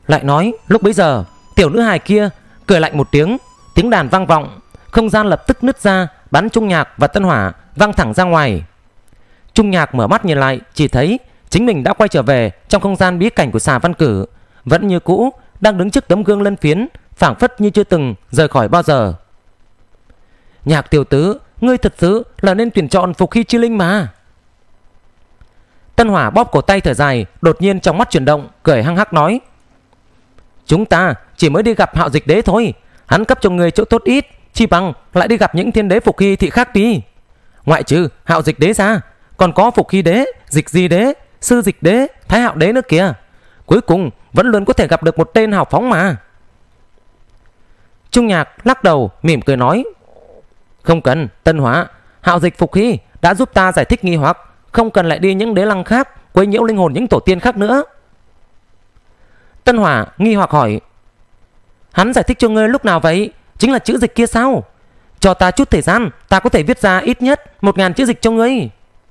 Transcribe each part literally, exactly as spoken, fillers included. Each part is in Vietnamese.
Lại nói lúc bấy giờ tiểu nữ hài kia cười lạnh một tiếng, tiếng đàn vang vọng, không gian lập tức nứt ra, bắn Trung Nhạc và Tân Hỏa văng thẳng ra ngoài. Trung Nhạc mở mắt nhìn lại, chỉ thấy chính mình đã quay trở về trong không gian bí cảnh của Xà Văn Cử, vẫn như cũ đang đứng trước tấm gương lân phiến, phảng phất như chưa từng rời khỏi bao giờ. Nhạc tiểu tứ, ngươi thật sự là nên tuyển chọn Phục Hy Chi Linh mà. Tân Hỏa bóp cổ tay thở dài, đột nhiên trong mắt chuyển động, cười hăng hắc nói: chúng ta chỉ mới đi gặp Hạo Dịch Đế thôi, hắn cấp cho người chỗ tốt ít, chi bằng lại đi gặp những thiên đế Phục Hy thị khác đi. Ngoại trừ Hạo Dịch Đế ra, còn có Phục Hy Đế, Dịch Di Đế, Sư Dịch Đế, Thái Hạo Đế nữa kìa. Cuối cùng vẫn luôn có thể gặp được một tên hào phóng mà. Trung Nhạc lắc đầu mỉm cười nói: không cần Tân Hỏa, Hạo Dịch Phục Hy đã giúp ta giải thích nghi hoặc, không cần lại đi những đế lăng khác quấy nhiễu linh hồn những tổ tiên khác nữa. Tân Hỏa nghi hoặc hỏi: hắn giải thích cho ngươi lúc nào vậy? Chính là chữ dịch kia sao? Cho ta chút thời gian, ta có thể viết ra ít nhất một ngàn chữ dịch cho ngươi.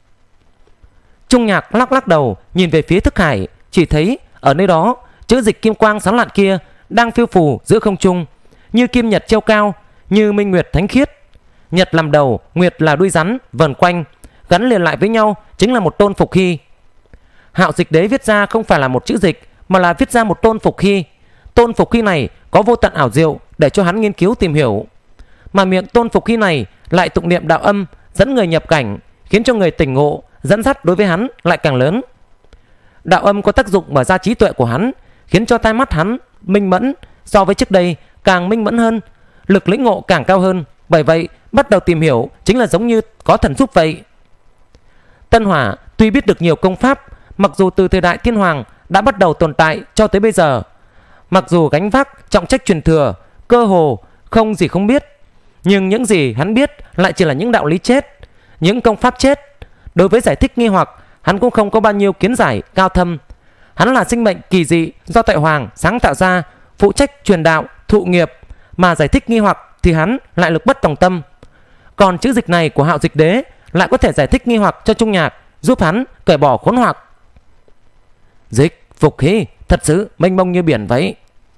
Trung Nhạc lắc lắc đầu nhìn về phía thức hải, chỉ thấy ở nơi đó chữ dịch kim quang sáng lạn kia đang phiêu phù giữa không trung, như kim nhật treo cao, như minh nguyệt thánh khiết. Nhật làm đầu, nguyệt là đuôi rắn vần quanh, gắn liền lại với nhau chính là một tôn Phục Hy. Hạo Dịch Đế viết ra không phải là một chữ dịch, mà là viết ra một tôn Phục Hy. Tôn Phục Hy này có vô tận ảo diệu để cho hắn nghiên cứu tìm hiểu, mà miệng tôn Phục Hy này lại tụng niệm đạo âm, dẫn người nhập cảnh, khiến cho người tỉnh ngộ, dẫn dắt đối với hắn lại càng lớn. Đạo âm có tác dụng mở ra trí tuệ của hắn, khiến cho tai mắt hắn minh mẫn, so với trước đây càng minh mẫn hơn, lực lĩnh ngộ càng cao hơn. Bởi vậy bắt đầu tìm hiểu chính là giống như có thần giúp vậy. Tân Hỏa tuy biết được nhiều công pháp, mặc dù từ thời đại Thiên Hoàng đã bắt đầu tồn tại cho tới bây giờ, mặc dù gánh vác trọng trách truyền thừa, cơ hồ không gì không biết, nhưng những gì hắn biết lại chỉ là những đạo lý chết, những công pháp chết. Đối với giải thích nghi hoặc, hắn cũng không có bao nhiêu kiến giải cao thâm. Hắn là sinh mệnh kỳ dị do Tại Hoàng sáng tạo ra, phụ trách truyền đạo, thụ nghiệp, mà giải thích nghi hoặc thì hắn lại lực bất tòng tâm. Còn chữ dịch này của Hạo Dịch Đế lại có thể giải thích nghi hoặc cho Trung Nhạc, giúp hắn cởi bỏ khốn hoặc. Dịch Phục Hy thật sự mênh mông như biển vậy.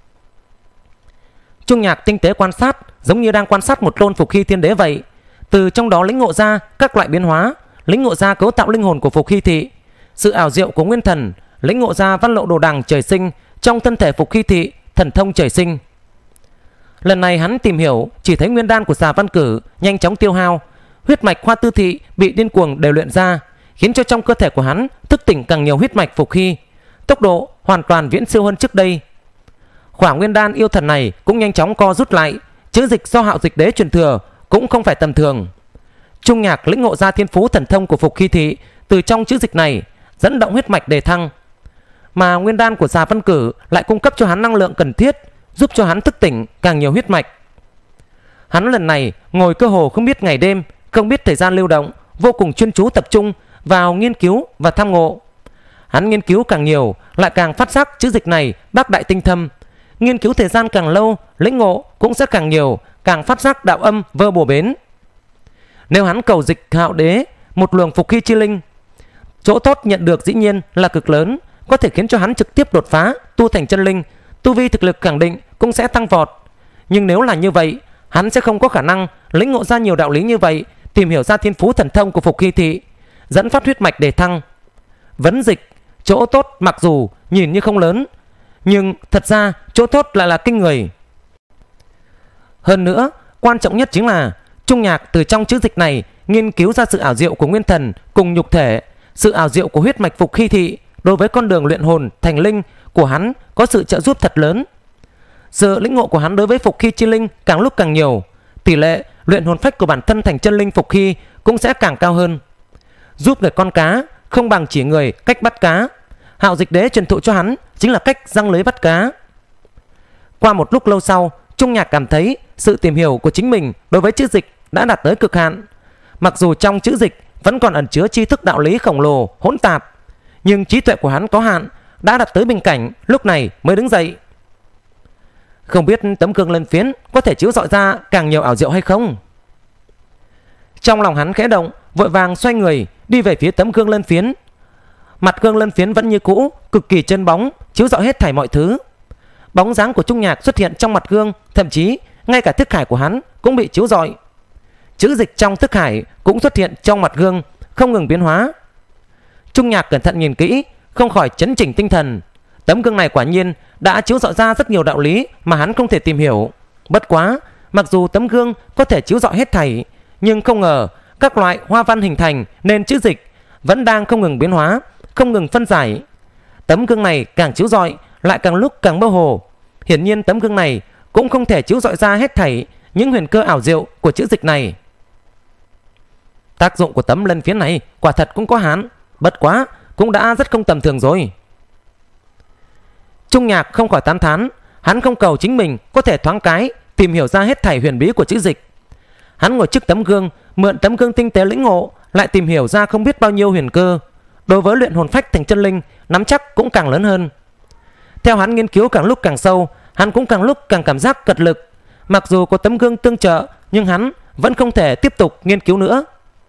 Trung Nhạc tinh tế quan sát, giống như đang quan sát một tôn Phục Hy thiên đế vậy, từ trong đó lĩnh ngộ ra các loại biến hóa, lĩnh ngộ ra cấu tạo linh hồn của Phục Hy thị, sự ảo diệu của nguyên thần, lĩnh ngộ ra văn lộ đồ đằng trời sinh trong thân thể Phục Hy thị, thần thông trời sinh. Lần này hắn tìm hiểu, chỉ thấy nguyên đan của Xà Văn Cử nhanh chóng tiêu hao, huyết mạch Hoa Tư thị bị điên cuồng đều luyện ra, khiến cho trong cơ thể của hắn thức tỉnh càng nhiều huyết mạch Phục Hy, tốc độ hoàn toàn viễn siêu hơn trước đây. Khỏa nguyên đan yêu thần này cũng nhanh chóng co rút lại, chữ dịch do Hạo Dịch Đế truyền thừa cũng không phải tầm thường. Trung Nhạc lĩnh ngộ ra thiên phú thần thông của Phục Hy thị từ trong chữ dịch này, dẫn động huyết mạch đề thăng, mà nguyên đan của Xà Văn Cử lại cung cấp cho hắn năng lượng cần thiết, giúp cho hắn thức tỉnh càng nhiều huyết mạch. Hắn lần này ngồi cơ hồ không biết ngày đêm, không biết thời gian lưu động, vô cùng chuyên chú tập trung vào nghiên cứu và tham ngộ. Hắn nghiên cứu càng nhiều, lại càng phát giác chữ dịch này bác đại tinh thâm. Nghiên cứu thời gian càng lâu, lĩnh ngộ cũng sẽ càng nhiều, càng phát giác đạo âm vơ bổ bến. Nếu hắn cầu dịch Hạo Đế một luồng Phục Hy chi linh, chỗ tốt nhận được dĩ nhiên là cực lớn, có thể khiến cho hắn trực tiếp đột phá, tu thành chân linh, tu vi thực lực khẳng định cũng sẽ tăng vọt. Nhưng nếu là như vậy, hắn sẽ không có khả năng lĩnh ngộ ra nhiều đạo lý như vậy, tìm hiểu ra thiên phú thần thông của Phục Hy thị, dẫn phát huyết mạch để thăng. Vấn dịch, chỗ tốt mặc dù nhìn như không lớn, nhưng thật ra chỗ tốt lại là kinh người. Hơn nữa, quan trọng nhất chính là Trung Nhạc từ trong chữ dịch này nghiên cứu ra sự ảo diệu của nguyên thần cùng nhục thể, sự ảo diệu của huyết mạch Phục Hy thị đối với con đường luyện hồn thành linh của hắn có sự trợ giúp thật lớn. Sự lĩnh ngộ của hắn đối với Phục Hy chi linh càng lúc càng nhiều, tỷ lệ luyện hồn phách của bản thân thành chân linh Phục Hy cũng sẽ càng cao hơn. Giúp người con cá không bằng chỉ người cách bắt cá, Hạo Dịch Đế truyền thụ cho hắn chính là cách giăng lưới bắt cá. Qua một lúc lâu sau, Trung Nhạc cảm thấy sự tìm hiểu của chính mình đối với chữ dịch đã đạt tới cực hạn. Mặc dù trong chữ dịch vẫn còn ẩn chứa tri thức đạo lý khổng lồ hỗn tạp, nhưng trí tuệ của hắn có hạn, đã đạt tới bình cảnh, lúc này mới đứng dậy. Không biết tấm gương lân phiến có thể chiếu rọi ra càng nhiều ảo diệu hay không? Trong lòng hắn khẽ động, vội vàng xoay người đi về phía tấm gương lân phiến. Mặt gương lân phiến vẫn như cũ, cực kỳ chân bóng, chiếu rọi hết thảy mọi thứ. bóng dáng của Trung Nhạc xuất hiện trong mặt gương, thậm chí ngay cả thức hải của hắn cũng bị chiếu rọi. Chữ dịch trong thức hải cũng xuất hiện trong mặt gương, không ngừng biến hóa. Trung Nhạc cẩn thận nhìn kỹ, không khỏi chấn chỉnh tinh thần. Tấm gương này quả nhiên đã chiếu rọi ra rất nhiều đạo lý mà hắn không thể tìm hiểu. Bất quá, mặc dù tấm gương có thể chiếu rọi hết thảy, nhưng không ngờ các loại hoa văn hình thành nên chữ dịch vẫn đang không ngừng biến hóa, không ngừng phân giải. Tấm gương này càng chiếu rọi lại càng lúc càng mơ hồ. Hiển nhiên tấm gương này cũng không thể chiếu rọi ra hết thảy những huyền cơ ảo diệu của chữ dịch này. Tác dụng của tấm lân phiến này quả thật cũng có hạn, bất quá cũng đã rất không tầm thường rồi. Trung Nhạc không khỏi tán thán. Hắn không cầu chính mình có thể thoáng cái tìm hiểu ra hết thảy huyền bí của chữ dịch. Hắn ngồi trước tấm gương, mượn tấm gương tinh tế lĩnh ngộ, lại tìm hiểu ra không biết bao nhiêu huyền cơ. Đối với luyện hồn phách thành chân linh, nắm chắc cũng càng lớn hơn. Theo hắn nghiên cứu càng lúc càng sâu, hắn cũng càng lúc càng cảm giác cật lực. Mặc dù có tấm gương tương trợ, nhưng hắn vẫn không thể tiếp tục nghiên cứu nữa.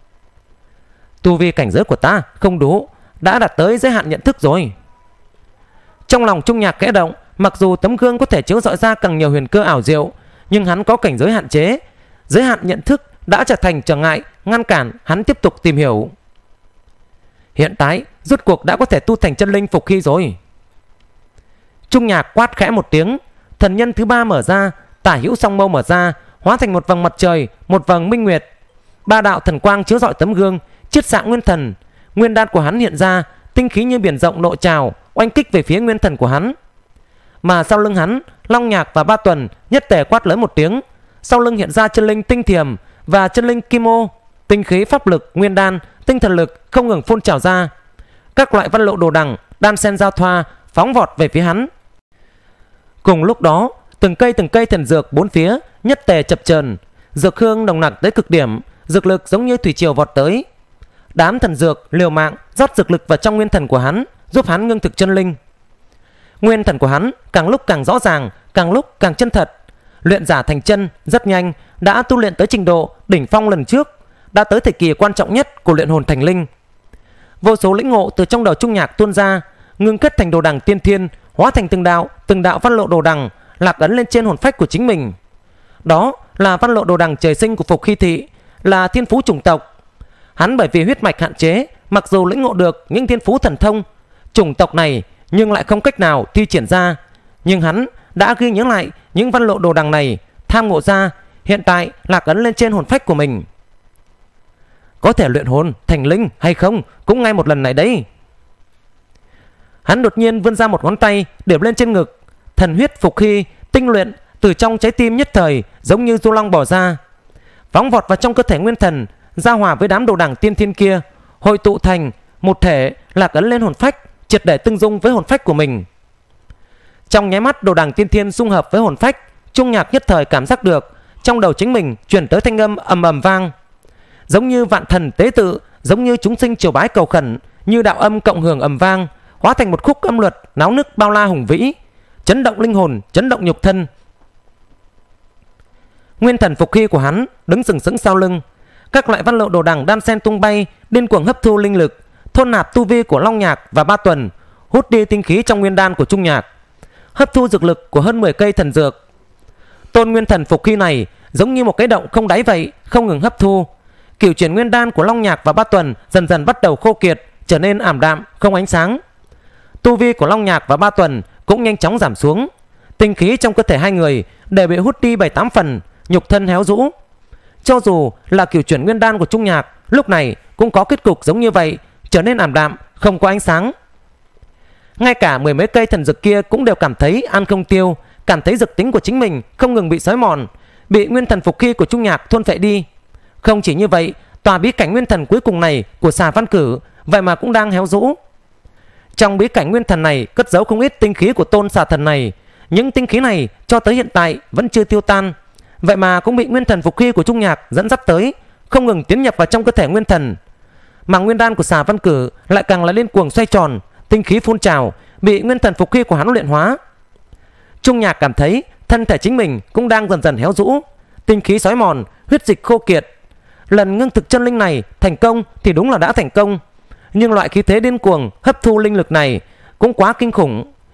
Tu vi cảnh giới của ta không đủ, đã đạt tới giới hạn nhận thức rồi. Trong lòng Trung Nhạc khẽ động. Mặc dù tấm gương có thể chiếu rọi ra càng nhiều huyền cơ ảo diệu, nhưng hắn có cảnh giới hạn chế. Giới hạn nhận thức đã trở thành trở ngại ngăn cản hắn tiếp tục tìm hiểu. Hiện tại rốt cuộc đã có thể tu thành chân linh phục khí rồi. Trung Nhạc quát khẽ một tiếng. Thần nhân thứ ba mở ra, tả hữu song mâu mở ra, hóa thành một vầng mặt trời, một vầng minh nguyệt. Ba đạo thần quang chiếu rọi tấm gương, chiết xạ nguyên thần. Nguyên đan của hắn hiện ra, tinh khí như biển rộng nội trào, oanh kích về phía nguyên thần của hắn. Mà sau lưng hắn, Long Nhạc và Ba Tuần nhất tề quát lớn một tiếng. Sau lưng hiện ra chân linh tinh thiềm và chân linh kim ô. Tinh khí pháp lực, nguyên đan, tinh thần lực không ngừng phun trào ra. Các loại văn lộ đồ đằng đan xen giao thoa, phóng vọt về phía hắn. Cùng lúc đó, từng cây từng cây thần dược bốn phía nhất tề chập chờn, dược hương nồng nặc tới cực điểm, dược lực giống như thủy triều vọt tới. Đám thần dược liều mạng rót dược lực vào trong nguyên thần của hắn, giúp hắn ngưng thực chân linh. Nguyên thần của hắn càng lúc càng rõ ràng, càng lúc càng chân thật. Luyện giả thành chân rất nhanh, đã tu luyện tới trình độ đỉnh phong lần trước, đã tới thời kỳ quan trọng nhất của luyện hồn thành linh. Vô số lĩnh ngộ từ trong đầu Trung Nhạc tuôn ra, ngưng kết thành đồ đằng tiên thiên, hóa thành từng đạo, từng đạo văn lộ đồ đằng lạc ấn lên trên hồn phách của chính mình. Đó là văn lộ đồ đằng trời sinh của Phục Hy Thị, là thiên phú chủng tộc. Hắn bởi vì huyết mạch hạn chế, mặc dù lĩnh ngộ được những thiên phú thần thông chủng tộc này, nhưng lại không cách nào thi triển ra. Nhưng hắn đã ghi nhớ lại những văn lộ đồ đằng này, tham ngộ ra, hiện tại lạc ấn lên trên hồn phách của mình. Có thể luyện hồn thành linh hay không cũng ngay một lần này đấy. Hắn đột nhiên vươn ra một ngón tay điểm lên trên ngực. Thần huyết Phục Hy tinh luyện từ trong trái tim nhất thời giống như du long bò ra, phóng vọt vào trong cơ thể nguyên thần, giao hòa với đám đồ đằng tiên thiên kia, hội tụ thành một thể, lạc ấn lên hồn phách, triệt để tương dung với hồn phách của mình. Trong nháy mắt đồ đằng tiên thiên dung hợp với hồn phách, Trung Nhạc nhất thời cảm giác được trong đầu chính mình truyền tới thanh âm ầm ầm vang, giống như vạn thần tế tự, giống như chúng sinh triều bái cầu khẩn, như đạo âm cộng hưởng ầm vang, hóa thành một khúc âm luật náo nức bao la hùng vĩ, chấn động linh hồn, chấn động nhục thân. Nguyên thần Phục Hy của hắn đứng sừng sững sau lưng, các loại văn lộ đồ đằng đan sen tung bay, điên cuồng hấp thu linh lực, thôn nạp tu vi của Long Nhạc và Ba Tuần, hút đi tinh khí trong nguyên đan của Trung Nhạc, hấp thu dược lực của hơn mười cây thần dược. Tôn nguyên thần Phục Hy này giống như một cái động không đáy vậy, không ngừng hấp thu. Cửu chuyển nguyên đan của Long Nhạc và Ba Tuần dần dần bắt đầu khô kiệt, trở nên ảm đạm, không ánh sáng. Tu vi của Long Nhạc và Ba Tuần cũng nhanh chóng giảm xuống. Tinh khí trong cơ thể hai người đều bị hút đi bảy tám phần, nhục thân héo rũ. Cho dù là cửu chuyển nguyên đan của Trung Nhạc lúc này cũng có kết cục giống như vậy, trở nên ảm đạm, không có ánh sáng. Ngay cả mười mấy cây thần dược kia cũng đều cảm thấy ăn không tiêu, cảm thấy dược tính của chính mình không ngừng bị xói mòn, bị nguyên thần Phục Hy của Trung Nhạc thôn phệ đi. Không chỉ như vậy, tòa bí cảnh nguyên thần cuối cùng này của Xà Văn Cử vậy mà cũng đang héo rũ. Trong bí cảnh nguyên thần này cất giấu không ít tinh khí của tôn xà thần này. Những tinh khí này cho tới hiện tại vẫn chưa tiêu tan, vậy mà cũng bị nguyên thần Phục Hy của Trung Nhạc dẫn dắt tới, không ngừng tiến nhập vào trong cơ thể nguyên thần. Mà nguyên đan của Xà Văn Cử lại càng là liên cuồng xoay tròn, tinh khí phun trào, bị nguyên thần Phục Hy của hắn luyện hóa. Trung Nhạc cảm thấy thân thể chính mình cũng đang dần dần héo rũ, tinh khí xói mòn, huyết dịch khô kiệt. Lần ngưng thực chân linh này thành công thì đúng là đã thành công, nhưng loại khí thế điên cuồng hấp thu linh lực này cũng quá kinh khủng.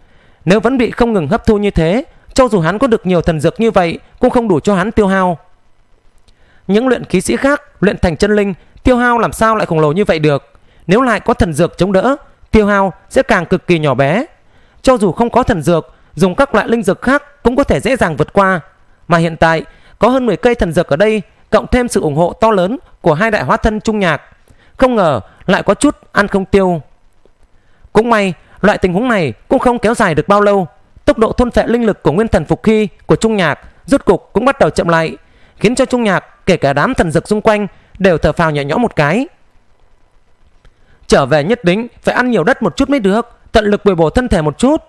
Nếu vẫn bị không ngừng hấp thu như thế, cho dù hắn có được nhiều thần dược như vậy cũng không đủ cho hắn tiêu hao. Những luyện khí sĩ khác luyện thành chân linh, tiêu hao làm sao lại khổng lồ như vậy được. Nếu lại có thần dược chống đỡ, tiêu hao sẽ càng cực kỳ nhỏ bé. Cho dù không có thần dược, dùng các loại linh dược khác cũng có thể dễ dàng vượt qua. Mà hiện tại có hơn mười cây thần dược ở đây, cộng thêm sự ủng hộ to lớn của hai đại hóa thân Trung Nhạc, không ngờ lại có chút ăn không tiêu. Cũng may loại tình huống này cũng không kéo dài được bao lâu. Tốc độ thôn phệ linh lực của nguyên thần phục khí của Trung Nhạc rốt cục cũng bắt đầu chậm lại, khiến cho Trung Nhạc kể cả đám thần dược xung quanh đều thở phào nhẹ nhõm một cái. Trở về nhất định phải ăn nhiều đất một chút mới được, tận lực bồi bổ thân thể một chút.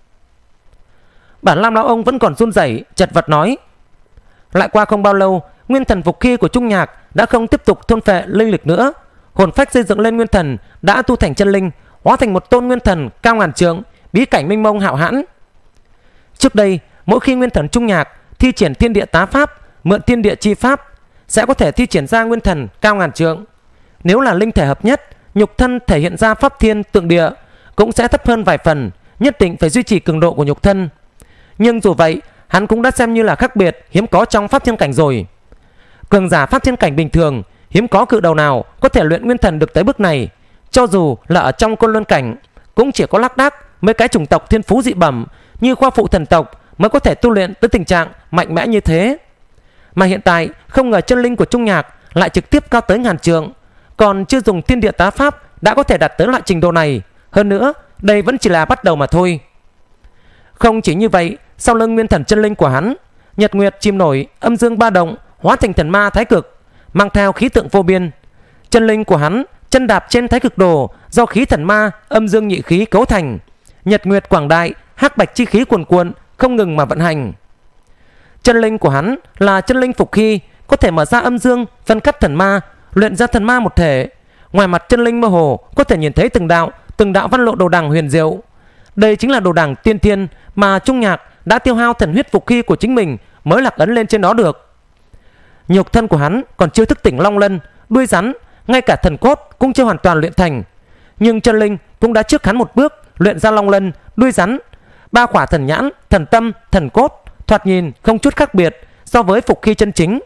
Bản Lam lão ông vẫn còn run rẩy, chật vật nói. Lại qua không bao lâu, nguyên thần phục khí của Trung Nhạc đã không tiếp tục thôn phệ linh lực nữa. Hồn phách xây dựng lên nguyên thần đã tu thành chân linh, hóa thành một tôn nguyên thần cao ngàn trượng, bí cảnh mênh mông hạo hãn. Trước đây, mỗi khi nguyên thần Trung Nhạc thi triển thiên địa tá pháp, mượn thiên địa chi pháp, sẽ có thể thi triển ra nguyên thần cao ngàn trượng. Nếu là linh thể hợp nhất, nhục thân thể hiện ra pháp thiên tượng địa cũng sẽ thấp hơn vài phần, nhất định phải duy trì cường độ của nhục thân. Nhưng dù vậy, hắn cũng đã xem như là khác biệt, hiếm có trong pháp thiên cảnh rồi. Cường giả pháp thiên cảnh bình thường, hiếm có cự đầu nào có thể luyện nguyên thần được tới bước này. Cho dù là ở trong Côn Luân cảnh, cũng chỉ có lác đác mấy cái chủng tộc thiên phú dị bẩm như Khoa Phụ thần tộc mới có thể tu luyện tới tình trạng mạnh mẽ như thế. Mà hiện tại không ngờ chân linh của Trung Nhạc lại trực tiếp cao tới ngàn trượng, còn chưa dùng thiên địa tá pháp đã có thể đạt tới loại trình độ này. Hơn nữa, đây vẫn chỉ là bắt đầu mà thôi. Không chỉ như vậy, sau lưng nguyên thần chân linh của hắn, nhật nguyệt chìm nổi, âm dương ba động, hóa thành thần ma thái cực, mang theo khí tượng vô biên. Chân linh của hắn chân đạp trên thái cực đồ do khí thần ma, âm dương nhị khí cấu thành. Nhật nguyệt quảng đại, hắc bạch chi khí cuồn cuộn không ngừng mà vận hành. Chân linh của hắn là chân linh phục khí, có thể mở ra âm dương, phân cắt thần ma, luyện ra thần ma một thể. Ngoài mặt chân linh mơ hồ có thể nhìn thấy từng đạo, từng đạo văn lộ đồ đằng huyền diệu. Đây chính là đồ đằng tiên thiên mà Trung Nhạc đã tiêu hao thần huyết phục khí của chính mình mới lạc ấn lên trên đó được. Nhục thân của hắn còn chưa thức tỉnh long lân, đuôi rắn, ngay cả thần cốt cũng chưa hoàn toàn luyện thành. Nhưng chân linh cũng đã trước hắn một bước luyện ra long lân, đuôi rắn, ba khỏa thần nhãn, thần tâm, thần cốt, thoạt nhìn không chút khác biệt so với phục khí chân chính.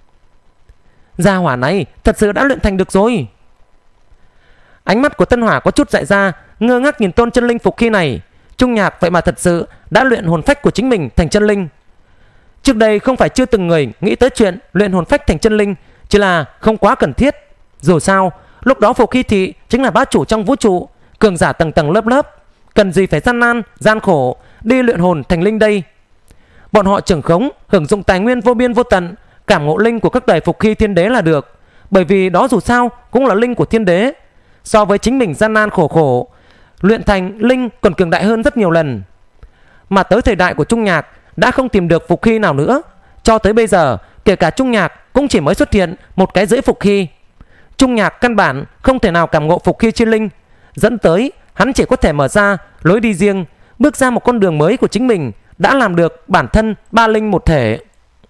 Gia hỏa này thật sự đã luyện thành được rồi. Ánh mắt của Tân Hỏa có chút dại ra, ngơ ngác nhìn tôn chân linh phục khí này. Trung Nhạc vậy mà thật sự đã luyện hồn phách của chính mình thành chân linh. Trước đây không phải chưa từng người nghĩ tới chuyện luyện hồn phách thành chân linh, chỉ là không quá cần thiết. Dù sao, lúc đó phục khí thị chính là bá chủ trong vũ trụ, cường giả tầng tầng lớp lớp, cần gì phải gian nan, gian khổ đi luyện hồn thành linh đây. Bọn họ trưởng khống, hưởng dụng tài nguyên vô biên vô tận, cảm ngộ linh của các đời phục khí thiên đế là được. Bởi vì đó dù sao cũng là linh của thiên đế, so với chính mình gian nan khổ khổ, luyện thành linh còn cường đại hơn rất nhiều lần. Mà tới thời đại của Trung Nhạc đã không tìm được phục khí nào nữa. Cho tới bây giờ, kể cả Trung Nhạc cũng chỉ mới xuất hiện một cái rưỡi phục khí. Trung Nhạc căn bản không thể nào cảm ngộ phục khí chi linh, dẫn tới hắn chỉ có thể mở ra lối đi riêng, bước ra một con đường mới của chính mình, đã làm được bản thân ba linh một thể.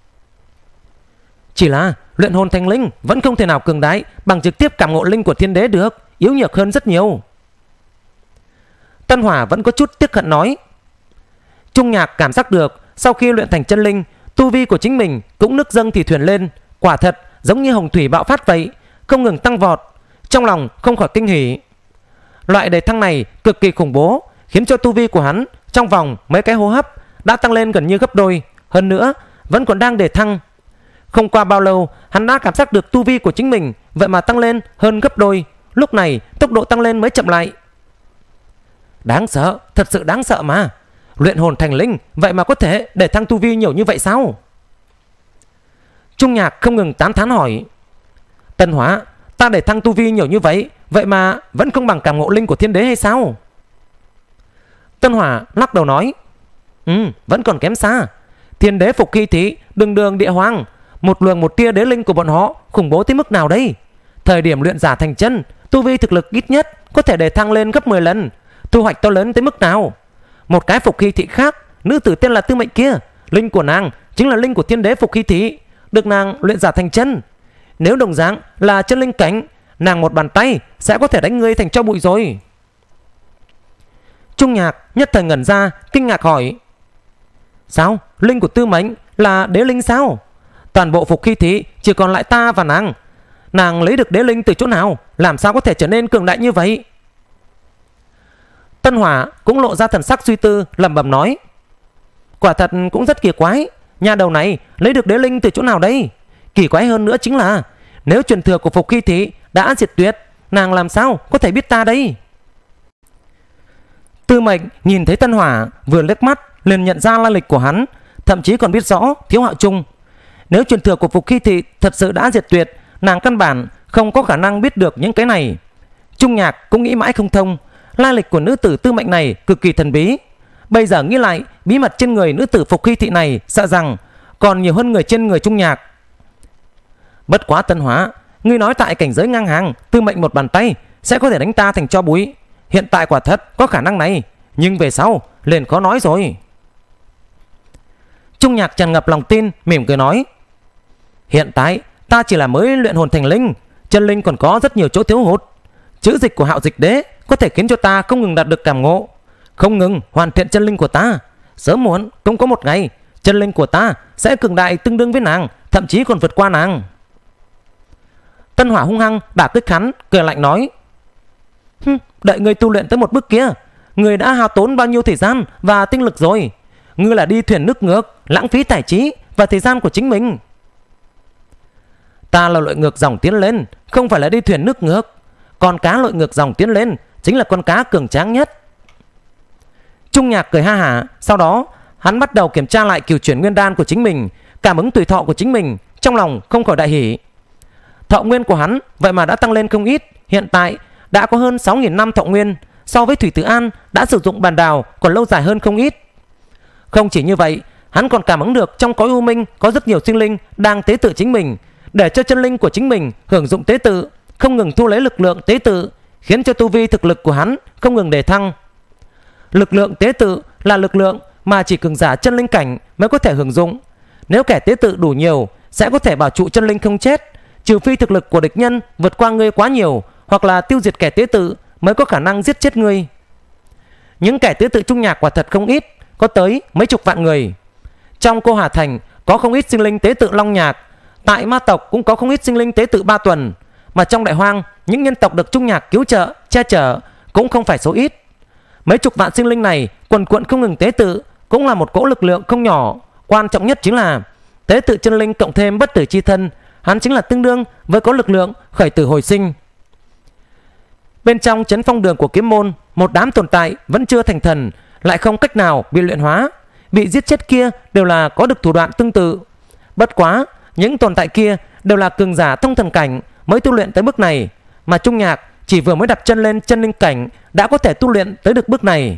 Chỉ là luyện hồn thành linh vẫn không thể nào cường đại bằng trực tiếp cảm ngộ linh của thiên đế được, yếu nhược hơn rất nhiều. Tân Hỏa vẫn có chút tiếc hận nói. Trung Nhạc cảm giác được sau khi luyện thành chân linh, tu vi của chính mình cũng nước dâng thì thuyền lên, quả thật giống như hồng thủy bạo phát vậy, không ngừng tăng vọt. Trong lòng không khỏi kinh hỉ. Loại đề thăng này cực kỳ khủng bố, khiến cho tu vi của hắn trong vòng mấy cái hô hấp đã tăng lên gần như gấp đôi. Hơn nữa vẫn còn đang đề thăng. Không qua bao lâu, hắn đã cảm giác được tu vi của chính mình vậy mà tăng lên hơn gấp đôi. Lúc này tốc độ tăng lên mới chậm lại. Đáng sợ, thật sự đáng sợ mà. Luyện hồn thành linh vậy mà có thể để thăng tu vi nhiều như vậy sao? Trung Nhạc không ngừng tán thán hỏi. Tân Hóa, ta để thăng tu vi nhiều như vậy, vậy mà vẫn không bằng cảm ngộ linh của thiên đế hay sao? Tân Hỏa lắc đầu nói. Ừ, vẫn còn kém xa. Thiên đế phục khí thị, đường đường địa hoàng, một luồng một tia đế linh của bọn họ khủng bố tới mức nào đây? Thời điểm luyện giả thành chân, tu vi thực lực ít nhất có thể để thăng lên gấp mười lần, thu hoạch to lớn tới mức nào? Một cái phục khí thị khác, nữ tử tên là Tư Mệnh kia, linh của nàng chính là linh của thiên đế phục khí thị, được nàng luyện giả thành chân. Nếu đồng dạng là chân linh cảnh, nàng một bàn tay sẽ có thể đánh ngươi thành tro bụi rồi. Trung Nhạc nhất thời ngẩn ra, kinh ngạc hỏi: Sao? Linh của Tư Mệnh là đế linh sao? Toàn bộ Phục Hy Thị chỉ còn lại ta và nàng. Nàng lấy được đế linh từ chỗ nào? Làm sao có thể trở nên cường đại như vậy? Tân Hỏa cũng lộ ra thần sắc suy tư, lẩm bẩm nói: Quả thật cũng rất kỳ quái, nhà đầu này lấy được đế linh từ chỗ nào đây? Kỳ quái hơn nữa chính là nếu truyền thừa của Phục Hy Thị đã diệt tuyệt, nàng làm sao có thể biết ta đây? Tư Mệnh nhìn thấy Tân Hỏa, vừa liếc mắt liền nhận ra lai lịch của hắn, thậm chí còn biết rõ Thiếu Hạo Trung. Nếu truyền thừa của Phục Hy Thị thật sự đã diệt tuyệt, nàng căn bản không có khả năng biết được những cái này. Trung Nhạc cũng nghĩ mãi không thông, lai lịch của nữ tử Tư Mệnh này cực kỳ thần bí. Bây giờ nghĩ lại, bí mật trên người nữ tử Phục Hy Thị này sợ rằng còn nhiều hơn người trên người Trung Nhạc. Bất quá Tân Hóa, ngươi nói tại cảnh giới ngang hàng, Tư Mệnh một bàn tay sẽ có thể đánh ta thành tro búi. Hiện tại quả thật có khả năng này, nhưng về sau liền khó nói rồi. Trung Nhạc tràn ngập lòng tin, mỉm cười nói: Hiện tại ta chỉ là mới luyện hồn thành linh, chân linh còn có rất nhiều chỗ thiếu hụt. Chữ dịch của Hạo Dịch Đế có thể khiến cho ta không ngừng đạt được cảm ngộ, không ngừng hoàn thiện chân linh của ta. Sớm muộn cũng có một ngày chân linh của ta sẽ cường đại tương đương với nàng, thậm chí còn vượt qua nàng. Tân Hỏa hung hăng đả kích hắn, cười lạnh nói: Hừm, đợi ngươi tu luyện tới một bước kia, ngươi đã hao tốn bao nhiêu thời gian và tinh lực rồi? Ngươi là đi thuyền nước ngược, lãng phí tài trí và thời gian của chính mình. Ta là lội ngược dòng tiến lên, không phải là đi thuyền nước ngược. Con cá lội ngược dòng tiến lên chính là con cá cường tráng nhất. Trung Nhạc cười ha hả. Sau đó hắn bắt đầu kiểm tra lại cửu chuyển nguyên đan của chính mình, cảm ứng tuổi thọ của chính mình, trong lòng không khỏi đại hỉ. Thọ nguyên của hắn vậy mà đã tăng lên không ít, hiện tại đã có hơn sáu nghìn năm thọ nguyên, so với Thủy Tử An đã sử dụng bàn đào còn lâu dài hơn không ít. Không chỉ như vậy, hắn còn cảm ứng được trong cõi u minh có rất nhiều sinh linh đang tế tự chính mình, để cho chân linh của chính mình hưởng dụng tế tự, không ngừng thu lấy lực lượng tế tự, khiến cho tu vi thực lực của hắn không ngừng đề thăng. Lực lượng tế tự là lực lượng mà chỉ cường giả chân linh cảnh mới có thể hưởng dụng. Nếu kẻ tế tự đủ nhiều, sẽ có thể bảo trụ chân linh không chết, trừ phi thực lực của địch nhân vượt qua ngươi quá nhiều, hoặc là tiêu diệt kẻ tế tự mới có khả năng giết chết ngươi. Những kẻ tế tự Trung Nhạc quả thật không ít, có tới mấy chục vạn người. Trong Cô Hà Thành có không ít sinh linh tế tự Long Nhạc, tại Ma Tộc cũng có không ít sinh linh tế tự Ba Tuần, mà trong Đại Hoang những nhân tộc được Trung Nhạc cứu trợ, che chở cũng không phải số ít. Mấy chục vạn sinh linh này quần quận không ngừng tế tự cũng là một cỗ lực lượng không nhỏ. Quan trọng nhất chính là tế tự chân linh cộng thêm bất tử chi thân, hắn chính là tương đương với có lực lượng khởi tử hồi sinh. Bên trong Trấn Phong Đường của Kiếm Môn, một đám tồn tại vẫn chưa thành thần, lại không cách nào bị luyện hóa. Bị giết chết kia đều là có được thủ đoạn tương tự. Bất quá những tồn tại kia đều là cường giả thông thần cảnh mới tu luyện tới bước này, mà Trung Nhạc chỉ vừa mới đặt chân lên chân linh cảnh đã có thể tu luyện tới được bước này.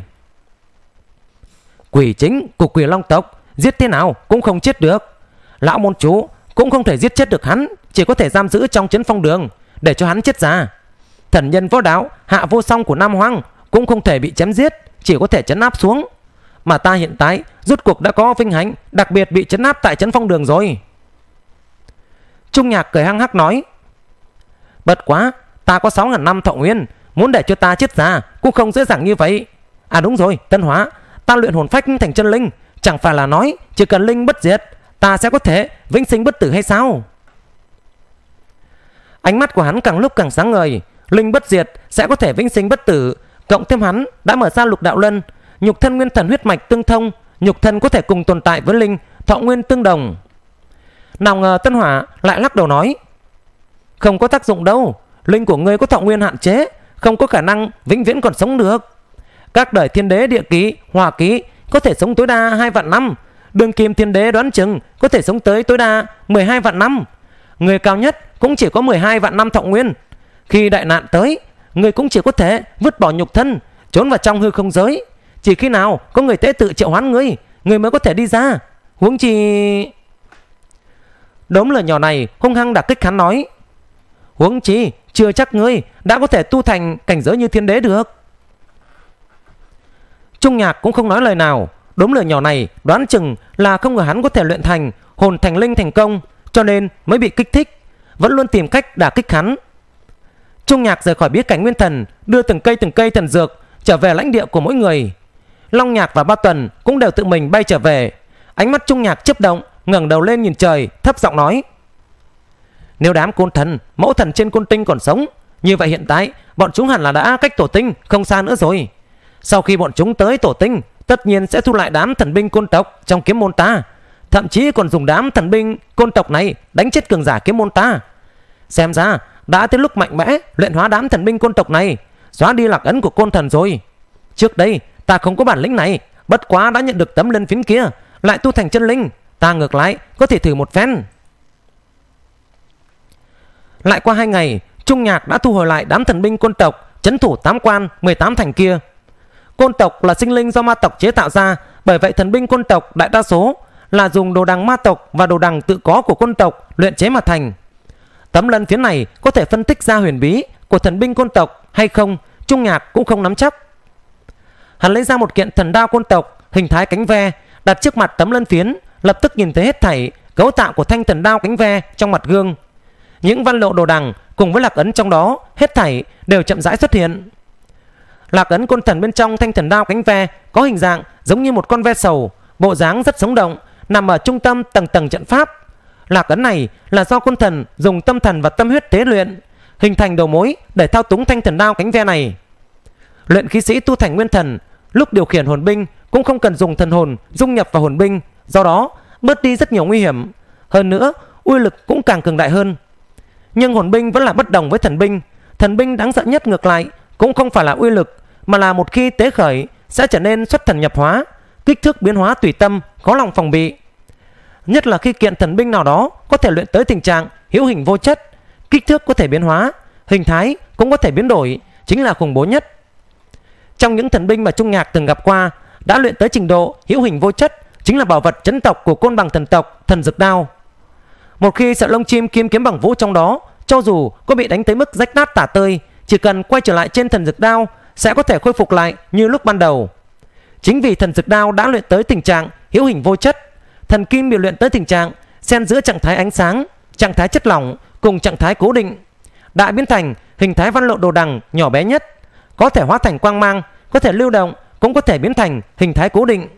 Quỷ chính của Quỷ Long tộc giết thế nào cũng không chết được. Lão môn chủ cũng không thể giết chết được hắn, chỉ có thể giam giữ trong Trấn Phong Đường để cho hắn chết ra. Thần nhân võ đạo Hạ Vô Song của Nam Hoang cũng không thể bị chém giết, chỉ có thể trấn áp xuống. Mà ta hiện tại rốt cuộc đã có vinh hạnh đặc biệt bị trấn áp tại Trấn Phong Đường rồi. Trung Nhạc cười hăng hắc nói: Bất quá ta có sáu nghìn năm thọ nguyên, muốn để cho ta chết ra cũng không dễ dàng như vậy. À đúng rồi, Tân Hóa, ta luyện hồn phách thành chân linh, chẳng phải là nói chỉ cần linh bất diệt ta sẽ có thể vĩnh sinh bất tử hay sao? Ánh mắt của hắn càng lúc càng sáng ngời. Linh bất diệt sẽ có thể vĩnh sinh bất tử, cộng thêm hắn đã mở ra lục đạo luân, nhục thân nguyên thần huyết mạch tương thông, nhục thân có thể cùng tồn tại với linh, thọ nguyên tương đồng. Nào ngờ Tân Hỏa lại lắc đầu nói: Không có tác dụng đâu, linh của ngươi có thọ nguyên hạn chế, không có khả năng vĩnh viễn còn sống được. Các đời thiên đế địa ký, hỏa ký có thể sống tối đa hai vạn năm, đường kim thiên đế đoán chừng có thể sống tới tối đa mười hai vạn năm. Người cao nhất cũng chỉ có mười hai vạn năm thọ nguyên. Khi đại nạn tới, người cũng chỉ có thể vứt bỏ nhục thân, trốn vào trong hư không giới. Chỉ khi nào có người tế tự triệu hoán ngươi, người mới có thể đi ra. Huống chi... Đốm lửa nhỏ này hung hăng đả kích hắn nói: Huống chi chưa chắc ngươi đã có thể tu thành cảnh giới như thiên đế được. Trung Nhạc cũng không nói lời nào. Đốm lửa nhỏ này đoán chừng là không ngờ hắn có thể luyện thành hồn thành linh thành công, cho nên mới bị kích thích, vẫn luôn tìm cách đả kích hắn. Trung Nhạc rời khỏi bí cảnh nguyên thần, đưa từng cây từng cây thần dược trở về lãnh địa của mỗi người. Long Nhạc và Ba Tuần cũng đều tự mình bay trở về. Ánh mắt Trung Nhạc chớp động, ngẩng đầu lên nhìn trời, thấp giọng nói: nếu đám côn thần, mẫu thần trên côn tinh còn sống, như vậy hiện tại bọn chúng hẳn là đã cách tổ tinh không xa nữa rồi. Sau khi bọn chúng tới tổ tinh, tất nhiên sẽ thu lại đám thần binh côn tộc trong kiếm môn ta, thậm chí còn dùng đám thần binh côn tộc này đánh chết cường giả kiếm môn ta. Xem ra đã tới lúc mạnh mẽ luyện hóa đám thần binh côn tộc này, xóa đi lạc ấn của côn thần rồi. Trước đây ta không có bản lĩnh này, bất quá đã nhận được tấm lân phiến kia, lại tu thành chân linh, ta ngược lại có thể thử một phen. Lại qua hai ngày, Trung Nhạc đã thu hồi lại đám thần binh côn tộc trấn thủ tám quan mười tám thành kia. Côn tộc là sinh linh do ma tộc chế tạo ra, bởi vậy thần binh côn tộc đại đa số là dùng đồ đằng ma tộc và đồ đằng tự có của côn tộc luyện chế mà thành. Tấm lân phiến này có thể phân tích ra huyền bí của thần binh côn tộc hay không, Trung Nhạc cũng không nắm chắc. Hắn lấy ra một kiện thần đao côn tộc hình thái cánh ve, đặt trước mặt tấm lân phiến, lập tức nhìn thấy hết thảy cấu tạo của thanh thần đao cánh ve trong mặt gương. Những văn lộ đồ đằng cùng với lạc ấn trong đó hết thảy đều chậm rãi xuất hiện. Lạc ấn côn thần bên trong thanh thần đao cánh ve có hình dạng giống như một con ve sầu, bộ dáng rất sống động, nằm ở trung tâm tầng tầng trận pháp. Lạc ấn này là do côn thần dùng tâm thần và tâm huyết tế luyện, hình thành đầu mối để thao túng thanh thần đao cánh ve này. Luyện khí sĩ tu thành nguyên thần, lúc điều khiển hồn binh cũng không cần dùng thần hồn dung nhập vào hồn binh, do đó bớt đi rất nhiều nguy hiểm. Hơn nữa, uy lực cũng càng cường đại hơn. Nhưng hồn binh vẫn là bất đồng với thần binh. Thần binh đáng sợ nhất ngược lại cũng không phải là uy lực, mà là một khi tế khởi sẽ trở nên xuất thần nhập hóa, kích thước biến hóa tùy tâm, khó lòng phòng bị. Nhất là khi kiện thần binh nào đó có thể luyện tới tình trạng hữu hình vô chất, kích thước có thể biến hóa, hình thái cũng có thể biến đổi, chính là khủng bố nhất. Trong những thần binh mà Trung Nhạc từng gặp qua, đã luyện tới trình độ hữu hình vô chất chính là bảo vật chấn tộc của côn bằng thần tộc thần dực đao. Một khi sợi lông chim kim kiếm bằng vũ trong đó, cho dù có bị đánh tới mức rách nát tả tơi, chỉ cần quay trở lại trên thần dực đao sẽ có thể khôi phục lại như lúc ban đầu. Chính vì thần dực đao đã luyện tới tình trạng hữu hình vô chất, thần kim bị luyện tới tình trạng xen giữa trạng thái ánh sáng, trạng thái chất lỏng cùng trạng thái cố định, đã biến thành hình thái văn lộ đồ đằng nhỏ bé nhất, có thể hóa thành quang mang, có thể lưu động, cũng có thể biến thành hình thái cố định.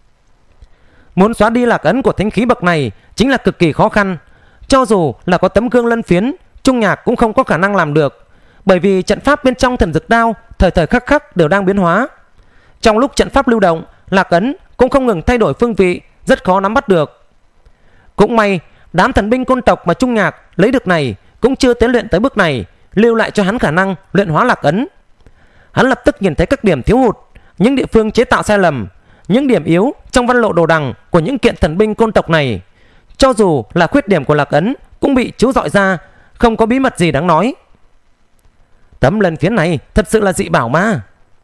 Muốn xóa đi lạc ấn của thánh khí bậc này chính là cực kỳ khó khăn. Cho dù là có tấm gương lân phiến, Trung Nhạc cũng không có khả năng làm được, bởi vì trận pháp bên trong thần dực đao thời thời khắc khắc đều đang biến hóa. Trong lúc trận pháp lưu động, lạc ấn cũng không ngừng thay đổi phương vị, rất khó nắm bắt được. Cũng may đám thần binh côn tộc mà Trung Nhạc lấy được này cũng chưa tế luyện tới bước này, lưu lại cho hắn khả năng luyện hóa lạc ấn. Hắn lập tức nhìn thấy các điểm thiếu hụt, những địa phương chế tạo sai lầm, những điểm yếu trong văn lộ đồ đằng của những kiện thần binh côn tộc này. Cho dù là khuyết điểm của lạc ấn cũng bị chiếu rọi ra, không có bí mật gì đáng nói. Tấm lân phiến này thật sự là dị bảo mà.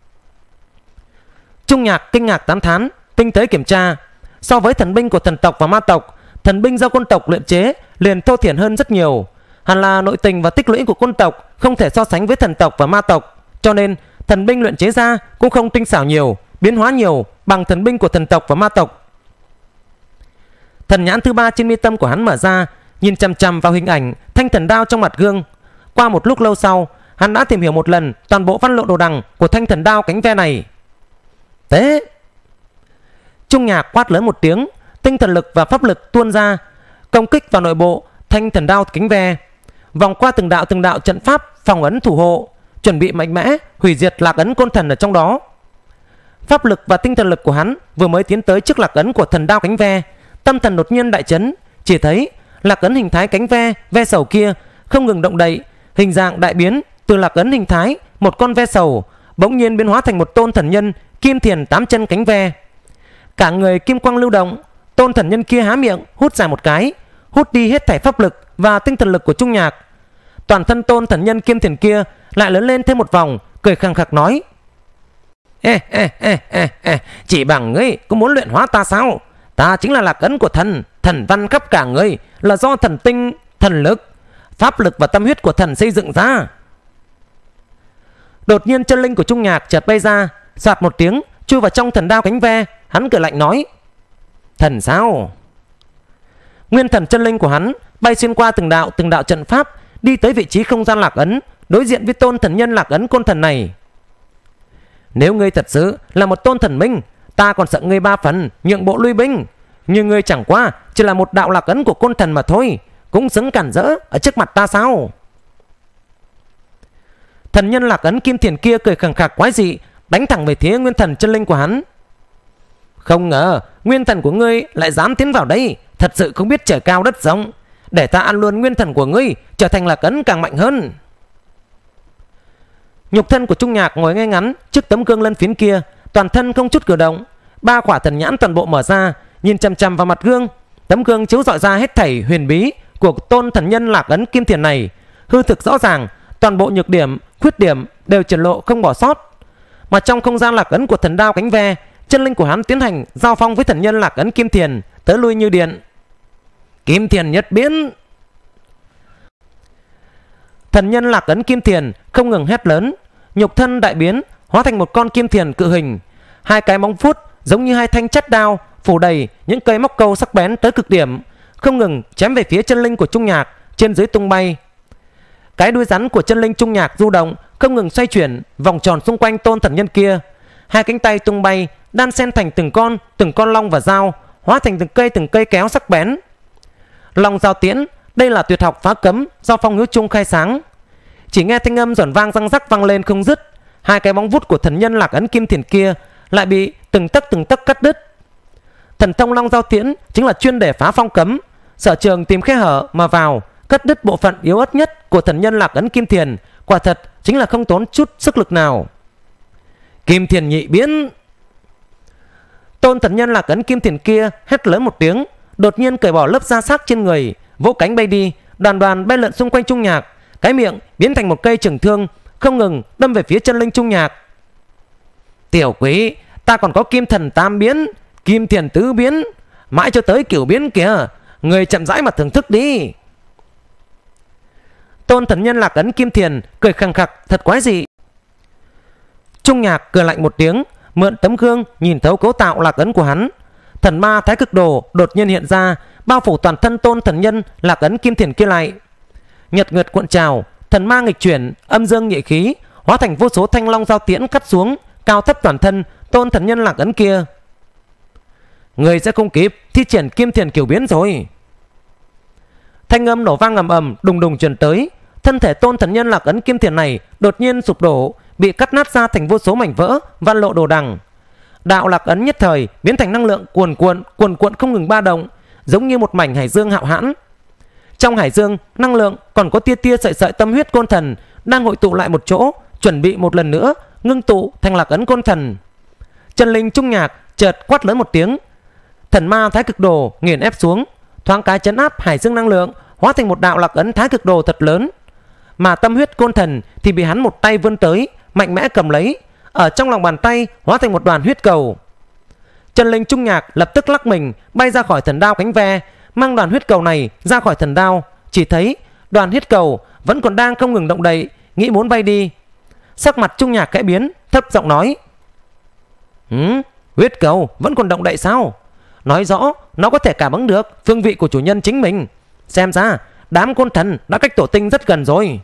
Trung Nhạc kinh ngạc tán thán, tinh tế kiểm tra. So với thần binh của thần tộc và ma tộc, thần binh do côn tộc luyện chế liền thô thiển hơn rất nhiều. Hẳn là nội tình và tích lũy của côn tộc không thể so sánh với thần tộc và ma tộc, cho nên thần binh luyện chế ra cũng không tinh xảo nhiều, biến hóa nhiều bằng thần binh của thần tộc và ma tộc. Thần nhãn thứ ba trên mi tâm của hắn mở ra, nhìn chằm chằm vào hình ảnh thanh thần đao trong mặt gương. Qua một lúc lâu sau, hắn đã tìm hiểu một lần toàn bộ văn lộ đồ đằng của thanh thần đao cánh ve này. Thế Trung Nhạc quát lớn một tiếng, tinh thần lực và pháp lực tuôn ra, công kích vào nội bộ thanh thần đao cánh ve, vòng qua từng đạo từng đạo trận pháp phòng ấn thủ hộ, chuẩn bị mạnh mẽ hủy diệt lạc ấn côn thần ở trong đó. Pháp lực và tinh thần lực của hắn vừa mới tiến tới trước lạc ấn của thần đao cánh ve, tâm thần đột nhiên đại chấn, chỉ thấy lạc ấn hình thái cánh ve ve sầu kia không ngừng động đậy, hình dạng đại biến, từ lạc ấn hình thái một con ve sầu bỗng nhiên biến hóa thành một tôn thần nhân kim thiền tám chân cánh ve. Cả người kim quang lưu động, tôn thần nhân kia há miệng hút dài một cái, hút đi hết thảy pháp lực và tinh thần lực của Trung Nhạc. Toàn thân tôn thần nhân kim thiền kia lại lớn lên thêm một vòng, cười khăng khặc nói: ê, ê, ê, ê, ê, chỉ bằng ngươi cũng muốn luyện hóa ta sao? Ta chính là lạc ấn của thần, thần văn khắp cả người là do thần tinh, thần lực, pháp lực và tâm huyết của thần xây dựng ra. Đột nhiên chân linh của Trung Nhạc chợt bay ra, soạt một tiếng chui vào trong thần đao cánh ve. Hắn cười lạnh nói: thần sao? Nguyên thần chân linh của hắn bay xuyên qua từng đạo từng đạo trận pháp, đi tới vị trí không gian lạc ấn, đối diện với tôn thần nhân lạc ấn côn thần này. Nếu ngươi thật sự là một tôn thần minh, ta còn sợ ngươi ba phần nhượng bộ lui binh. Nhưng ngươi chẳng qua chỉ là một đạo lạc ấn của côn thần mà thôi, cũng xứng cản rỡ ở trước mặt ta sao? Thần nhân lạc ấn kim thiền kia cười khẳng khạc quái dị, đánh thẳng về phía nguyên thần chân linh của hắn. Không ngờ nguyên thần của ngươi lại dám tiến vào đây, thật sự không biết trời cao đất rộng. Để ta ăn luôn nguyên thần của ngươi, trở thành lạc ấn càng mạnh hơn. Nhục thân của Trung Nhạc ngồi ngay ngắn trước tấm gương lân phiến kia, toàn thân không chút cử động. Ba quả thần nhãn toàn bộ mở ra, nhìn chằm chằm vào mặt gương. Tấm gương chiếu rọi ra hết thảy huyền bí của tôn thần nhân lạc ấn kim thiền này, hư thực rõ ràng, toàn bộ nhược điểm, khuyết điểm đều triển lộ không bỏ sót. Mà trong không gian lạc ấn của thần đao cánh ve, chân linh của hắn tiến hành giao phong với thần nhân lạc ấn kim thiền, tới lui như điện. Kim thiền nhất biến. Thần nhân lạc ấn kim thiền không ngừng hét lớn, nhục thân đại biến, hóa thành một con kim thiền cự hình. Hai cái móng vuốt giống như hai thanh chất đao, phủ đầy những cây móc câu sắc bén tới cực điểm, không ngừng chém về phía chân linh của Trung Nhạc, trên dưới tung bay. Cái đuôi rắn của chân linh Trung Nhạc du động, không ngừng xoay chuyển vòng tròn xung quanh tôn thần nhân kia. Hai cánh tay tung bay, đan xen thành từng con, từng con long và dao, hóa thành từng cây từng cây kéo sắc bén. Long giao tiễn, đây là tuyệt học phá cấm do Phong Hữu Trung khai sáng. Chỉ nghe thanh âm giòn vang răng rắc vang lên không dứt, hai cái móng vuốt của thần nhân lạc ấn kim thiền kia lại bị từng tấc từng tấc cắt đứt. Thần thông long giao tiễn chính là chuyên để phá phong cấm, sở trường tìm khe hở mà vào, cắt đứt bộ phận yếu ớt nhất của thần nhân lạc ấn kim thiền, quả thật chính là không tốn chút sức lực nào. Kim thiền nhị biến. Tôn thần nhân lạc ấn kim thiền kia hét lớn một tiếng, đột nhiên cởi bỏ lớp da xác trên người, vỗ cánh bay đi, đoàn đoàn bay lượn xung quanh Trung Nhạc, cái miệng biến thành một cây trường thương, không ngừng đâm về phía chân linh Trung Nhạc. Tiểu quý, ta còn có kim thần tam biến, kim thiền tứ biến, mãi cho tới cửu biến kìa, người chậm rãi mà thưởng thức đi. Tôn thần nhân lạc ấn kim thiền cười khăng khặc thật quái dị. Trung Nhạc cười lạnh một tiếng, mượn tấm gương nhìn thấu cấu tạo lạc ấn của hắn. Thần ma thái cực đồ đột nhiên hiện ra, bao phủ toàn thân tôn thần nhân lạc ấn kim thiền kia lại. Nhật nguyệt cuộn trào, thần ma nghịch chuyển, âm dương nhị khí, hóa thành vô số thanh long giao tiễn cắt xuống, cao thấp toàn thân tôn thần nhân lạc ấn kia. Người sẽ không kịp thi triển kim thiền kiểu biến rồi. Thanh âm nổ vang ầm ầm đùng đùng truyền tới, thân thể tôn thần nhân lạc ấn kim thiền này đột nhiên sụp đổ, bị cắt nát ra thành vô số mảnh vỡ, văn lộ đồ đằng. Đạo lạc ấn nhất thời biến thành năng lượng cuồn cuộn, cuồn cuộn không ngừng ba động, giống như một mảnh hải dương hạo hãn. Trong hải dương năng lượng còn có tia tia sợi sợi tâm huyết côn thần đang hội tụ lại một chỗ, chuẩn bị một lần nữa ngưng tụ thành lạc ấn côn thần. Chân linh Trung Nhạc chợt quát lớn một tiếng, thần ma thái cực đồ nghiền ép xuống, thoáng cái chấn áp hải dương năng lượng, hóa thành một đạo lạc ấn thái cực đồ thật lớn. Mà tâm huyết côn thần thì bị hắn một tay vươn tới, mạnh mẽ cầm lấy, ở trong lòng bàn tay hóa thành một đoàn huyết cầu. Chân linh Trung Nhạc lập tức lắc mình bay ra khỏi thần đao cánh ve, mang đoàn huyết cầu này ra khỏi thần đao. Chỉ thấy đoàn huyết cầu vẫn còn đang không ngừng động đậy, nghĩ muốn bay đi. Sắc mặt Trung Nhạc khẽ biến, thấp giọng nói: Hứ, huyết cầu vẫn còn động đậy sao? Nói rõ nó có thể cảm ứng được phương vị của chủ nhân chính mình. Xem ra đám côn thần đã cách tổ tinh rất gần rồi.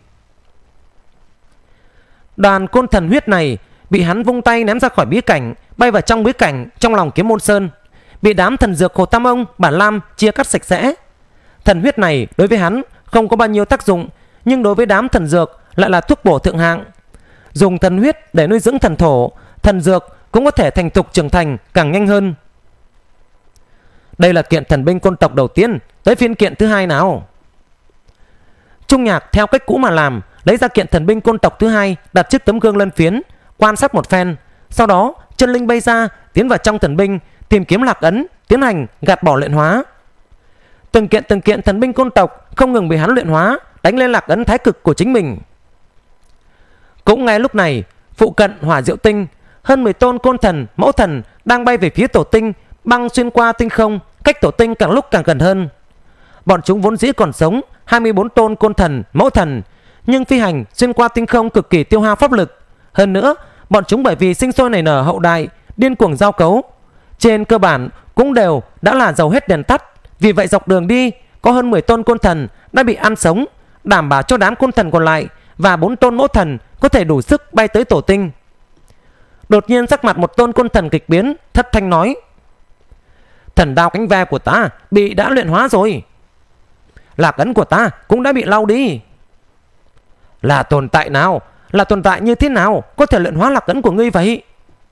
Đoàn côn thần huyết này bị hắn vung tay ném ra khỏi bí cảnh, bay vào trong bí cảnh trong lòng Kiếm Môn Sơn, bị đám thần dược Hồ Tam Ông, Bản Lam chia cắt sạch sẽ. Thần huyết này đối với hắn không có bao nhiêu tác dụng, nhưng đối với đám thần dược lại là thuốc bổ thượng hạng. Dùng thần huyết để nuôi dưỡng thần thổ, thần dược cũng có thể thành thục trưởng thành càng nhanh hơn. Đây là kiện thần binh côn tộc đầu tiên, tới phiên kiện thứ hai nào. Trung Nhạc theo cách cũ mà làm, lấy ra kiện thần binh côn tộc thứ hai, đặt trước tấm gương lân phiến, quan sát một phen. Sau đó chân linh bay ra, tiến vào trong thần binh, tìm kiếm lạc ấn, tiến hành gạt bỏ luyện hóa. Từng kiện từng kiện thần binh côn tộc không ngừng bị hắn luyện hóa, đánh lên lạc ấn thái cực của chính mình. Cũng ngay lúc này, phụ cận Hỏa Diệu Tinh, hơn mười tôn côn thần, mẫu thần đang bay về phía tổ tinh, băng xuyên qua tinh không, cách tổ tinh càng lúc càng gần hơn. Bọn chúng vốn dĩ còn sống hai mươi bốn tôn côn thần, mẫu thần, nhưng phi hành xuyên qua tinh không cực kỳ tiêu hao pháp lực. Hơn nữa, bọn chúng bởi vì sinh sôi nảy nở hậu đại, điên cuồng giao cấu, trên cơ bản cũng đều đã là dầu hết đèn tắt. Vì vậy dọc đường đi có hơn mười tôn côn thần đã bị ăn sống, đảm bảo cho đám côn thần còn lại và bốn tôn mẫu thần có thể đủ sức bay tới tổ tinh. Đột nhiên sắc mặt một tôn côn thần kịch biến, thất thanh nói: thần đao cánh ve của ta bị đã luyện hóa rồi. Lạc ấn của ta cũng đã bị lau đi. Là tồn tại nào, là tồn tại như thế nào có thể luyện hóa lạc ấn của ngươi vậy?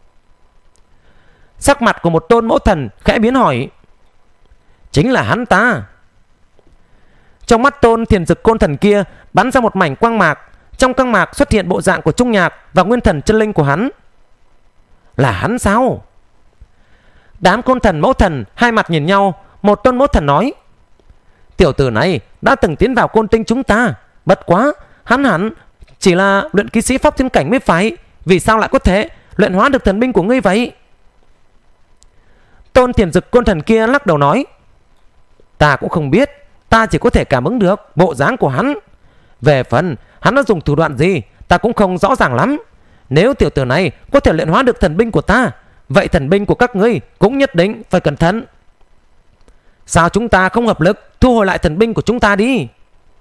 Sắc mặt của một tôn mẫu thần khẽ biến hỏi: chính là hắn ta. Trong mắt tôn thiền dực côn thần kia bắn ra một mảnh quang mạc. Trong quang mạc xuất hiện bộ dạng của Trung Nhạc và nguyên thần chân linh của hắn. Là hắn sao? Đám côn thần mẫu thần hai mặt nhìn nhau. Một tôn mẫu thần nói: tiểu tử này đã từng tiến vào côn tinh chúng ta, bất quá hắn hẳn chỉ là luyện khí sĩ pháp thiên cảnh mới phải. Vì sao lại có thể luyện hóa được thần binh của ngươi vậy? Tôn thiền dực côn thần kia lắc đầu nói: ta cũng không biết, ta chỉ có thể cảm ứng được bộ dáng của hắn. Về phần hắn đã dùng thủ đoạn gì ta cũng không rõ ràng lắm. Nếu tiểu tử này có thể luyện hóa được thần binh của ta, vậy thần binh của các ngươi cũng nhất định phải cẩn thận. Sao chúng ta không hợp lực thu hồi lại thần binh của chúng ta đi?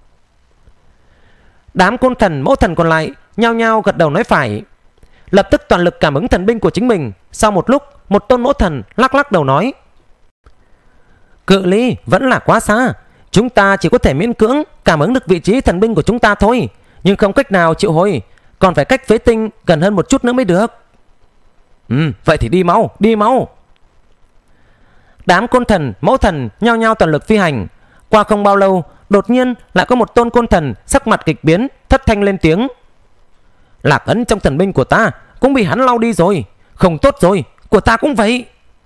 Đám côn thần mẫu thần còn lại nhao nhao gật đầu nói phải. Lập tức toàn lực cảm ứng thần binh của chính mình. Sau một lúc, một tôn mẫu thần lắc lắc đầu nói: cự ly vẫn là quá xa, chúng ta chỉ có thể miễn cưỡng cảm ứng được vị trí thần binh của chúng ta thôi, nhưng không cách nào triệu hồi, còn phải cách phế tinh gần hơn một chút nữa mới được. Ừ, vậy thì đi mau, đi mau. Đám côn thần mẫu thần nhao nhao toàn lực phi hành. Qua không bao lâu, đột nhiên lại có một tôn côn thần sắc mặt kịch biến, thất thanh lên tiếng: lạc ấn trong thần binh của ta cũng bị hắn lau đi rồi. Không tốt rồi, của ta cũng vậy.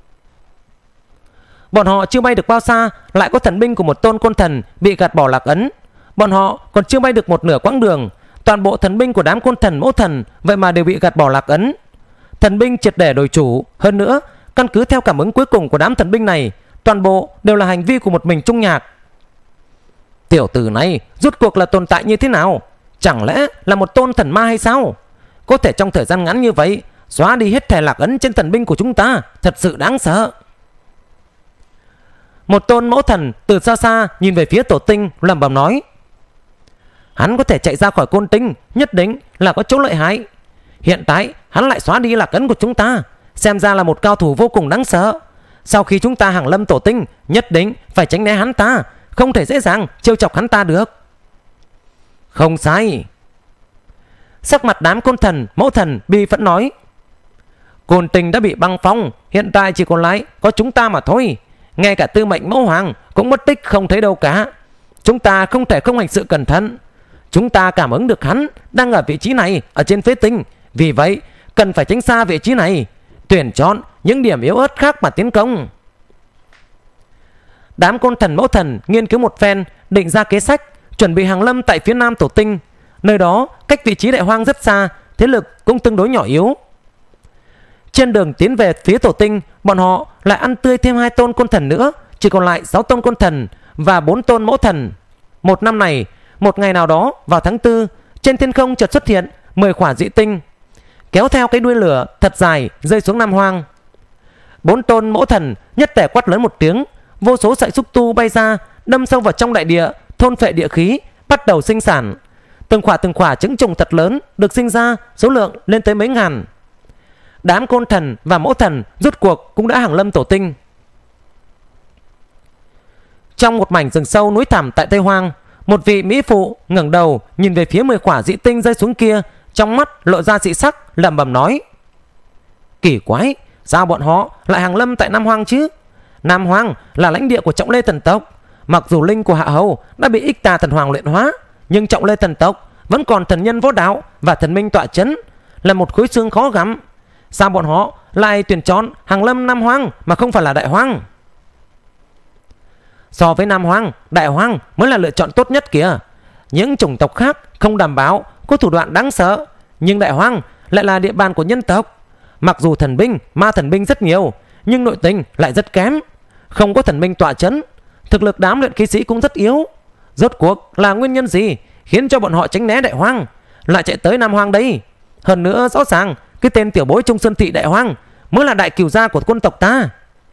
Bọn họ chưa bay được bao xa, lại có thần binh của một tôn côn thần bị gạt bỏ lạc ấn. Bọn họ còn chưa bay được một nửa quãng đường, toàn bộ thần binh của đám côn thần mẫu thần vậy mà đều bị gạt bỏ lạc ấn. Thần binh triệt để đổi chủ. Hơn nữa, căn cứ theo cảm ứng cuối cùng của đám thần binh này, toàn bộ đều là hành vi của một mình Trung Nhạc. Tiểu tử này rốt cuộc là tồn tại như thế nào? Chẳng lẽ là một tôn thần ma hay sao? Có thể trong thời gian ngắn như vậy xóa đi hết thẻ lạc ấn trên thần binh của chúng ta, thật sự đáng sợ. Một tôn mẫu thần từ xa xa nhìn về phía tổ tinh, lẩm bẩm nói: hắn có thể chạy ra khỏi côn tinh, nhất định là có chỗ lợi hại. Hiện tại hắn lại xóa đi lạc ấn của chúng ta, xem ra là một cao thủ vô cùng đáng sợ. Sau khi chúng ta hàng lâm tổ tinh, nhất định phải tránh né hắn ta, không thể dễ dàng trêu chọc hắn ta được. Không sai. Sắc mặt đám côn thần mẫu thần bi phẫn nói: côn tinh đã bị băng phong, hiện tại chỉ còn lại có chúng ta mà thôi. Ngay cả tư mệnh mẫu hoàng cũng mất tích không thấy đâu cả. Chúng ta không thể không hành sự cẩn thận. Chúng ta cảm ứng được hắn đang ở vị trí này, ở trên phế tinh. Vì vậy cần phải tránh xa vị trí này, tuyển chọn những điểm yếu ớt khác mà tiến công. Đám côn thần mẫu thần nghiên cứu một phen, định ra kế sách, chuẩn bị hàng lâm tại phía nam tổ tinh. Nơi đó cách vị trí đại hoang rất xa, thế lực cũng tương đối nhỏ yếu. Trên đường tiến về phía tổ tinh, bọn họ lại ăn tươi thêm hai tôn côn thần nữa, chỉ còn lại sáu tôn côn thần và bốn tôn mẫu thần. Một năm này, một ngày nào đó vào tháng tư, trên thiên không chợt xuất hiện mười quả dị tinh, kéo theo cái đuôi lửa thật dài rơi xuống Nam Hoang. Bốn tôn mẫu thần nhất tề quát lớn một tiếng, vô số sợi xúc tu bay ra, đâm sâu vào trong đại địa, thôn phệ địa khí, bắt đầu sinh sản. Từng quả từng quả trứng trùng thật lớn được sinh ra, số lượng lên tới mấy ngàn. Đám côn thần và mẫu thần rút cuộc cũng đã hàng lâm tổ tinh. Trong một mảnh rừng sâu núi thẳm tại Tây Hoang, một vị mỹ phụ ngẩng đầu nhìn về phía mười quả dị tinh rơi xuống kia, trong mắt lộ ra dị sắc, lẩm bẩm nói: kỳ quái, sao bọn họ lại hàng lâm tại Nam Hoang chứ? Nam Hoang là lãnh địa của Trọng Lê thần tộc. Mặc dù linh của Hạ Hầu đã bị Ích Tà thần hoàng luyện hóa, nhưng Trọng Lê thần tộc vẫn còn thần nhân võ đạo và thần minh tọa chấn, là một khối xương khó gặm. Sao bọn họ lại tuyển chọn hàng lâm Nam Hoang mà không phải là Đại Hoang? So với Nam Hoang, Đại Hoang mới là lựa chọn tốt nhất kìa. Những chủng tộc khác không đảm bảo, có thủ đoạn đáng sợ, nhưng Đại Hoang lại là địa bàn của nhân tộc. Mặc dù thần binh, ma thần binh rất nhiều, nhưng nội tình lại rất kém, không có thần minh tọa chấn, thực lực đám luyện khí sĩ cũng rất yếu. Rốt cuộc là nguyên nhân gì khiến cho bọn họ tránh né Đại Hoang, lại chạy tới Nam Hoang đây? Hơn nữa rõ ràng cái tên tiểu bối Trung Sơn Thị Đại Hoang mới là đại cửu gia của quân tộc ta.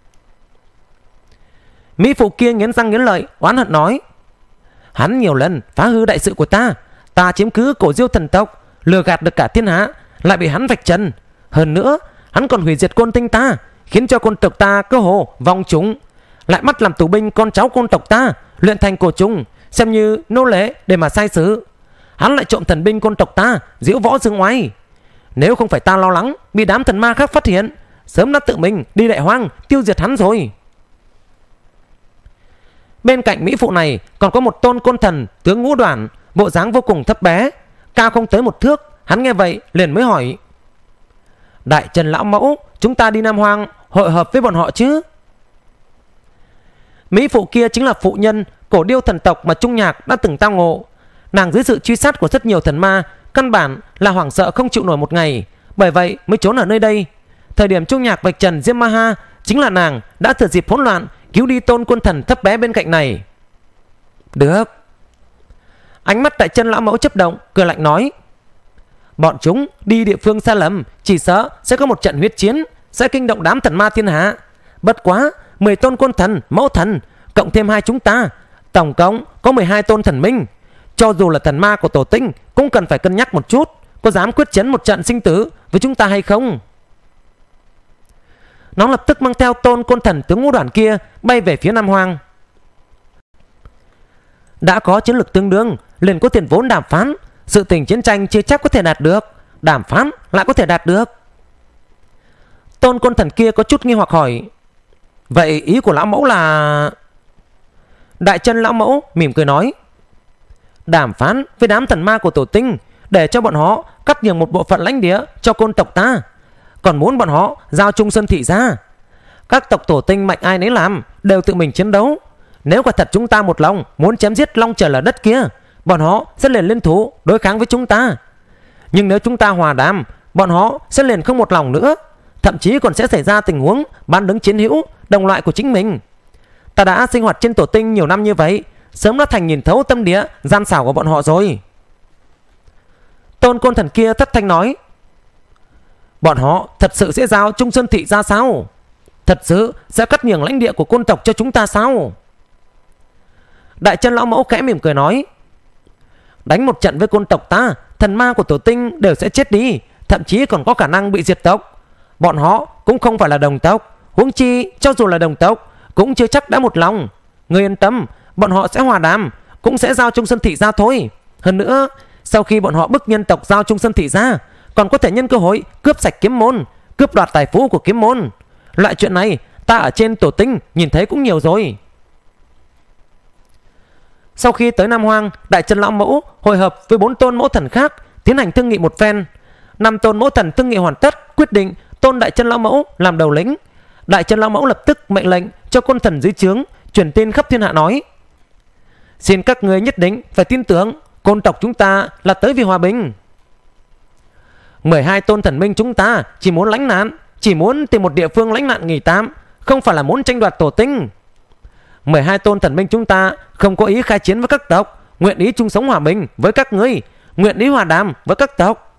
Mỹ phụ kia nghiến răng nghiến lợi, oán hận nói: hắn nhiều lần phá hư đại sự của ta, ta chiếm cứ cổ Diêu thần tộc, lừa gạt được cả thiên hạ, lại bị hắn vạch trần. Hơn nữa, hắn còn hủy diệt Côn Tinh ta, khiến cho côn tộc ta cơ hồ vong chúng, lại bắt làm tù binh con cháu côn tộc ta, luyện thành cổ trùng, xem như nô lệ để mà sai xử. Hắn lại trộm thần binh côn tộc ta, diễu võ dương oai. Nếu không phải ta lo lắng bị đám thần ma khác phát hiện, sớm đã tự mình đi Đại Hoang tiêu diệt hắn rồi. Bên cạnh mỹ phụ này còn có một tôn côn thần tướng Ngũ Đoản, bộ dáng vô cùng thấp bé, cao không tới một thước. Hắn nghe vậy liền mới hỏi: Đại Trần lão mẫu, chúng ta đi Nam Hoang hội hợp với bọn họ chứ? Mỹ phụ kia chính là phụ nhân cổ điêu thần tộc mà Trung Nhạc đã từng tao ngộ. Nàng dưới sự truy sát của rất nhiều thần ma, căn bản là hoảng sợ không chịu nổi một ngày, bởi vậy mới trốn ở nơi đây. Thời điểm Trung Nhạc vạch trần Diêm Ma Ha, chính là nàng đã thừa dịp hỗn loạn cứu đi tôn quân thần thấp bé bên cạnh này. Được. Ánh mắt Đại Chân lão mẫu chớp động, cười lạnh nói: Bọn chúng đi địa phương xa lầm, chỉ sợ sẽ có một trận huyết chiến, sẽ kinh động đám thần ma thiên hạ. Bất quá mười tôn quân thần, mẫu thần, cộng thêm hai chúng ta, tổng cộng có mười hai tôn thần minh. Cho dù là thần ma của tổ tinh cũng cần phải cân nhắc một chút, có dám quyết chiến một trận sinh tử với chúng ta hay không. Nó lập tức mang theo tôn côn thần tướng Ngũ Đoản kia bay về phía Nam Hoang. Đã có chiến lược tương đương, liền có tiền vốn đàm phán. Sự tình chiến tranh chưa chắc có thể đạt được, đàm phán lại có thể đạt được. Tôn côn thần kia có chút nghi hoặc hỏi: Vậy ý của lão mẫu là? Đại Chân lão mẫu mỉm cười nói: Đàm phán với đám thần ma của tổ tinh, để cho bọn họ cắt nhường một bộ phận lãnh địa cho côn tộc ta, còn muốn bọn họ giao Trung Sơn Thị ra. Các tộc tổ tinh mạnh ai nấy làm, đều tự mình chiến đấu. Nếu quả thật chúng ta một lòng muốn chém giết long trời lở đất kia, bọn họ sẽ liền liên thủ đối kháng với chúng ta. Nhưng nếu chúng ta hòa đàm, bọn họ sẽ liền không một lòng nữa, thậm chí còn sẽ xảy ra tình huống bán đứng chiến hữu đồng loại của chính mình. Ta đã sinh hoạt trên tổ tinh nhiều năm như vậy, sớm đã thành nhìn thấu tâm địa gian xảo của bọn họ rồi. Tôn côn thần kia thất thanh nói: Bọn họ thật sự sẽ giao Trung Sơn Thị ra sao? Thật sự sẽ cắt nhường lãnh địa của côn tộc cho chúng ta sao? Đại Chân lão mẫu khẽ mỉm cười nói: Đánh một trận với côn tộc ta, thần ma của tổ tinh đều sẽ chết đi, thậm chí còn có khả năng bị diệt tộc. Bọn họ cũng không phải là đồng tộc, huống chi cho dù là đồng tộc cũng chưa chắc đã một lòng. Ngươi yên tâm, bọn họ sẽ hòa đàm, cũng sẽ giao Trung Sơn Thị ra thôi. Hơn nữa, sau khi bọn họ bức nhân tộc giao Trung Sơn Thị ra, còn có thể nhân cơ hội cướp sạch kiếm môn, cướp đoạt tài phú của kiếm môn. Loại chuyện này ta ở trên tổ tinh nhìn thấy cũng nhiều rồi. Sau khi tới Nam Hoang, Đại Chân lão mẫu hội hợp với bốn tôn mẫu thần khác tiến hành thương nghị một phen. Năm tôn mẫu thần thương nghị hoàn tất, quyết định tôn Đại Chân lão mẫu làm đầu lĩnh. Đại Chân lão mẫu lập tức mệnh lệnh cho côn thần dưới trướng truyền tin khắp thiên hạ nói: Xin các người nhất định phải tin tưởng, côn tộc chúng ta là tới vì hòa bình. mười hai tôn thần minh chúng ta chỉ muốn lánh nạn, chỉ muốn tìm một địa phương lánh nạn nghỉ tạm, không phải là muốn tranh đoạt tổ tinh. mười hai tôn thần minh chúng ta không có ý khai chiến với các tộc, nguyện ý chung sống hòa bình với các ngươi, nguyện ý hòa đàm với các tộc.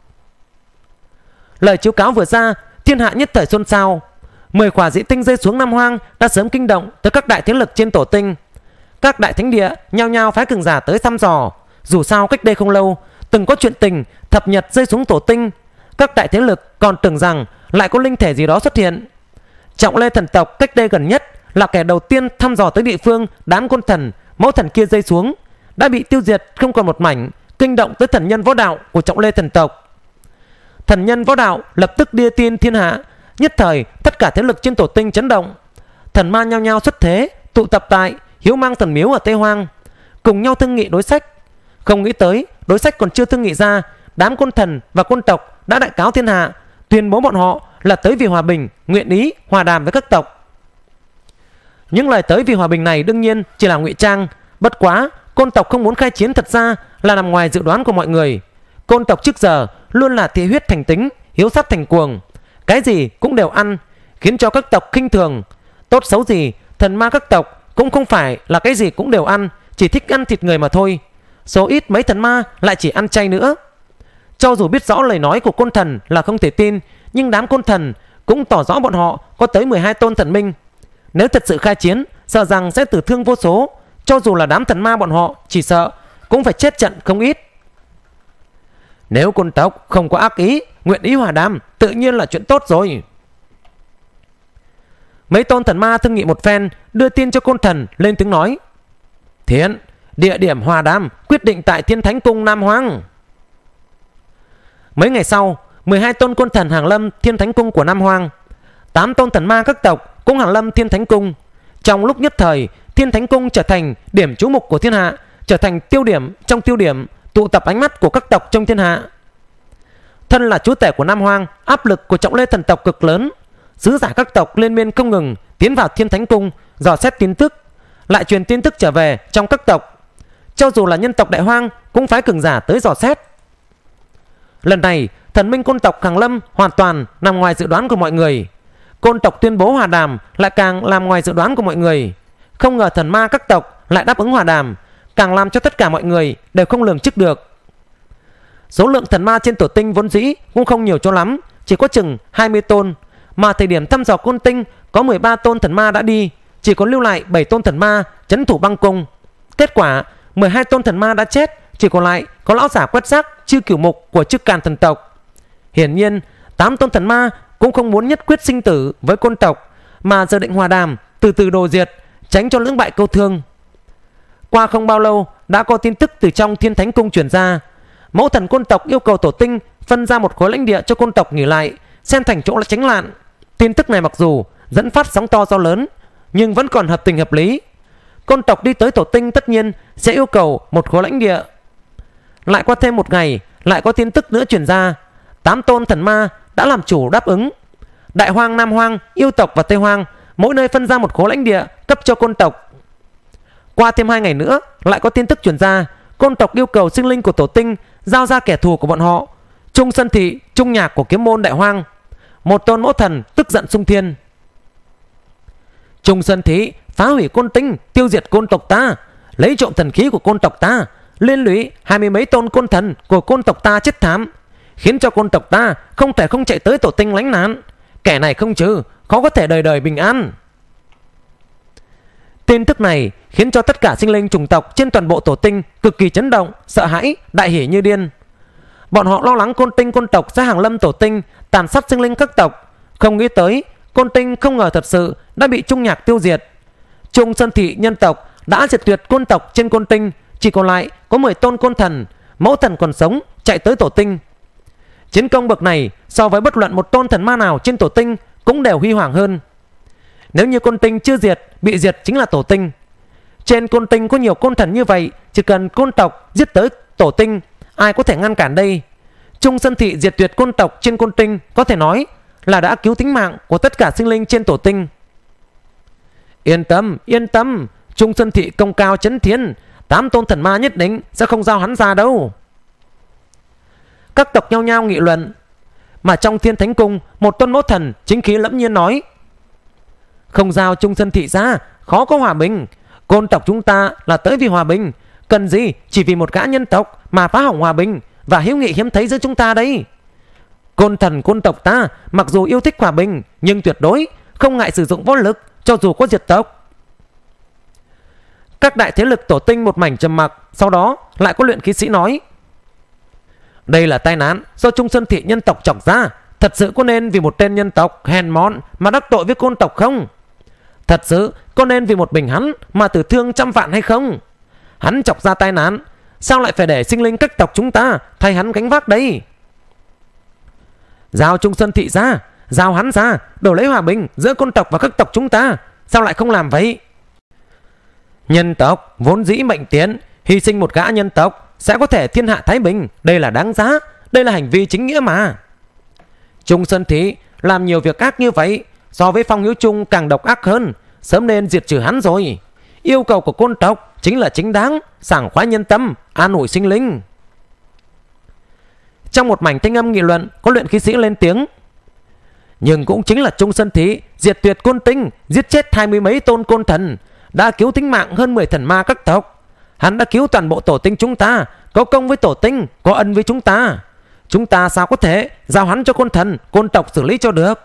Lời chiếu cáo vừa ra, thiên hạ nhất thời xôn xao. Mười quả dị tinh rơi xuống Nam Hoang đã sớm kinh động tới các đại thế lực trên tổ tinh. Các đại thánh địa nhao nhao phái cường giả tới thăm dò. Dù sao cách đây không lâu từng có chuyện tình thập nhật rơi xuống tổ tinh, các đại thế lực còn tưởng rằng lại có linh thể gì đó xuất hiện. Trọng Lê thần tộc cách đây gần nhất là kẻ đầu tiên thăm dò tới địa phương đám côn thần mẫu thần kia rơi xuống, đã bị tiêu diệt không còn một mảnh, kinh động tới thần nhân võ đạo của Trọng Lê thần tộc. Thần nhân võ đạo lập tức đưa tin thiên hạ, nhất thời tất cả thế lực trên tổ tinh chấn động. Thần ma nhao nhao xuất thế, tụ tập tại Hiếu Mang thần miếu ở Tây Hoang, cùng nhau thương nghị đối sách. Không nghĩ tới đối sách còn chưa thương nghị ra, đám côn thần và côn tộc đã đại cáo thiên hạ, tuyên bố bọn họ là tới vì hòa bình, nguyện ý hòa đàm với các tộc. Những lời tới vì hòa bình này đương nhiên chỉ là ngụy trang. Bất quá côn tộc không muốn khai chiến thật ra là nằm ngoài dự đoán của mọi người. Côn tộc trước giờ luôn là thị huyết thành tính, hiếu sát thành cuồng, cái gì cũng đều ăn, khiến cho các tộc khinh thường. Tốt xấu gì thần ma các tộc cũng không phải là cái gì cũng đều ăn, chỉ thích ăn thịt người mà thôi. Số ít mấy thần ma lại chỉ ăn chay nữa. Cho dù biết rõ lời nói của côn thần là không thể tin, nhưng đám côn thần cũng tỏ rõ bọn họ có tới mười hai tôn thần minh. Nếu thật sự khai chiến, sợ rằng sẽ tử thương vô số. Cho dù là đám thần ma bọn họ chỉ sợ cũng phải chết trận không ít. Nếu côn tộc không có ác ý, nguyện ý hòa đàm, tự nhiên là chuyện tốt rồi. Mấy tôn thần ma thương nghị một phen, đưa tin cho côn thần lên tiếng nói: Thiện, địa điểm hòa đàm quyết định tại Thiên Thánh Cung Nam Hoang. Mấy ngày sau, mười hai tôn côn thần hàng lâm Thiên Thánh Cung của Nam Hoang. Tám tôn thần ma các tộc cũng hàng lâm Thiên Thánh Cung. Trong lúc nhất thời, Thiên Thánh Cung trở thành điểm chú mục của thiên hạ, trở thành tiêu điểm trong tiêu điểm, tụ tập ánh mắt của các tộc trong thiên hạ. Thân là chúa tể của Nam Hoang, áp lực của Trọng Lê thần tộc cực lớn. Sứ giả các tộc liên miên không ngừng tiến vào Thiên Thánh Cung dò xét tin tức, lại truyền tin tức trở về trong các tộc. Cho dù là nhân tộc Đại Hoang cũng phái cường giả tới dò xét. Lần này, thần minh côn tộc hàng lâm hoàn toàn nằm ngoài dự đoán của mọi người. Côn tộc tuyên bố hòa đàm lại càng làm ngoài dự đoán của mọi người. Không ngờ thần ma các tộc lại đáp ứng hòa đàm, càng làm cho tất cả mọi người đều không lường trước được. Số lượng thần ma trên tổ tinh vốn dĩ cũng không nhiều cho lắm, chỉ có chừng hai mươi tôn. Mà thời điểm thăm dò côn tinh có mười ba tôn thần ma đã đi, chỉ có lưu lại bảy tôn thần ma trấn thủ băng cung. Kết quả mười hai tôn thần ma đã chết, chỉ còn lại có lão giả quét rác Chư Cửu Mục của Chư Càn thần tộc. Hiển nhiên tám tôn thần ma cũng không muốn nhất quyết sinh tử với côn tộc, mà dự định hòa đàm, từ từ đồ diệt, tránh cho lưỡng bại câu thương. Qua không bao lâu, đã có tin tức từ trong Thiên Thánh Cung truyền ra. Mẫu thần côn tộc yêu cầu tổ tinh phân ra một khối lãnh địa cho côn tộc nghỉ lại, xem thành chỗ là tránh nạn. Tin tức này mặc dù dẫn phát sóng to gió lớn, nhưng vẫn còn hợp tình hợp lý. Côn tộc đi tới tổ tinh tất nhiên sẽ yêu cầu một khối lãnh địa. Lại qua thêm một ngày, lại có tin tức nữa truyền ra. Tám tôn thần ma đã làm chủ đáp ứng. Đại Hoang, Nam Hoang, yêu tộc và Tây Hoang mỗi nơi phân ra một khối lãnh địa cấp cho côn tộc. Qua thêm hai ngày nữa, lại có tin tức truyền ra. Côn tộc yêu cầu sinh linh của tổ tinh giao ra kẻ thù của bọn họ, Trung Sơn Thị, Trung Nhạc của Kiếm Môn Đại Hoang. Một tôn mẫu thần tức giận xung thiên: Trung Sơn Thị phá hủy côn tinh, tiêu diệt côn tộc ta, lấy trộm thần khí của côn tộc ta, liên lụy hai mươi mấy tôn côn thần của côn tộc ta chết thảm, khiến cho côn tộc ta không thể không chạy tới tổ tinh lánh nạn. Kẻ này không trừ, khó có thể đời đời bình an. Tin tức này khiến cho tất cả sinh linh chủng tộc trên toàn bộ tổ tinh cực kỳ chấn động, sợ hãi, đại hỉ như điên. Bọn họ lo lắng côn tinh côn tộc sẽ hàng lâm tổ tinh, tàn sát sinh linh các tộc. Không nghĩ tới côn tinh không ngờ thật sự đã bị Trung Nhạc tiêu diệt. Trung Sơn Thị nhân tộc đã diệt tuyệt côn tộc trên côn tinh, chỉ còn lại có mười tôn côn thần, mẫu thần còn sống chạy tới tổ tinh. Chiến công bậc này so với bất luận một tôn thần ma nào trên tổ tinh cũng đều huy hoàng hơn. Nếu như côn tinh chưa diệt, bị diệt chính là tổ tinh. Trên côn tinh có nhiều côn thần như vậy, chỉ cần côn tộc giết tới tổ tinh, ai có thể ngăn cản đây? Trung Sơn Thị diệt tuyệt côn tộc trên côn tinh có thể nói là đã cứu tính mạng của tất cả sinh linh trên tổ tinh. Yên tâm, yên tâm, Trung Sơn Thị công cao chấn thiên, tám tôn thần ma nhất định sẽ không giao hắn ra đâu. Các tộc nhau nhau nghị luận. Mà trong Thiên Thánh Cung, một tôn mẫu thần chính khí lẫm nhiên nói: Không giao Trung Sơn Thị ra, khó có hòa bình. Côn tộc chúng ta là tới vì hòa bình, cần gì chỉ vì một gã nhân tộc mà phá hỏng hòa bình và hữu nghị hiếm thấy giữa chúng ta đây. Côn thần côn tộc ta mặc dù yêu thích hòa bình, nhưng tuyệt đối không ngại sử dụng võ lực cho dù có diệt tộc. Các đại thế lực tổ tinh một mảnh trầm mặc. Sau đó lại có luyện khí sĩ nói: Đây là tai nạn do Trung Sơn Thị nhân tộc chọc ra. Thật sự có nên vì một tên nhân tộc hèn mọn mà đắc tội với côn tộc không? Thật sự có nên vì một mình hắn mà tử thương trăm vạn hay không? Hắn chọc ra tai nạn, sao lại phải để sinh linh các tộc chúng ta thay hắn gánh vác đây? Giao Trung Sơn Thị ra, giao hắn ra, đổi lấy hòa bình giữa côn tộc và các tộc chúng ta. Sao lại không làm vậy? Nhân tộc vốn dĩ mệnh tiến, hy sinh một gã nhân tộc sẽ có thể thiên hạ thái bình. Đây là đáng giá, đây là hành vi chính nghĩa mà. Trung Sơn Thị làm nhiều việc ác như vậy, so với Phong Hiếu Trung càng độc ác hơn, sớm nên diệt trừ hắn rồi. Yêu cầu của côn tộc chính là chính đáng, sảng khoái nhân tâm, an ủi sinh linh. Trong một mảnh thanh âm nghị luận, có luyện khí sĩ lên tiếng: Nhưng cũng chính là Trung Sơn Thị diệt tuyệt côn tinh, giết chết hai mươi mấy tôn côn thần, đã cứu tính mạng hơn mười thần ma các tộc. Hắn đã cứu toàn bộ tổ tinh chúng ta, có công với tổ tinh, có ân với chúng ta. Chúng ta sao có thể giao hắn cho côn thần, côn tộc xử lý cho được?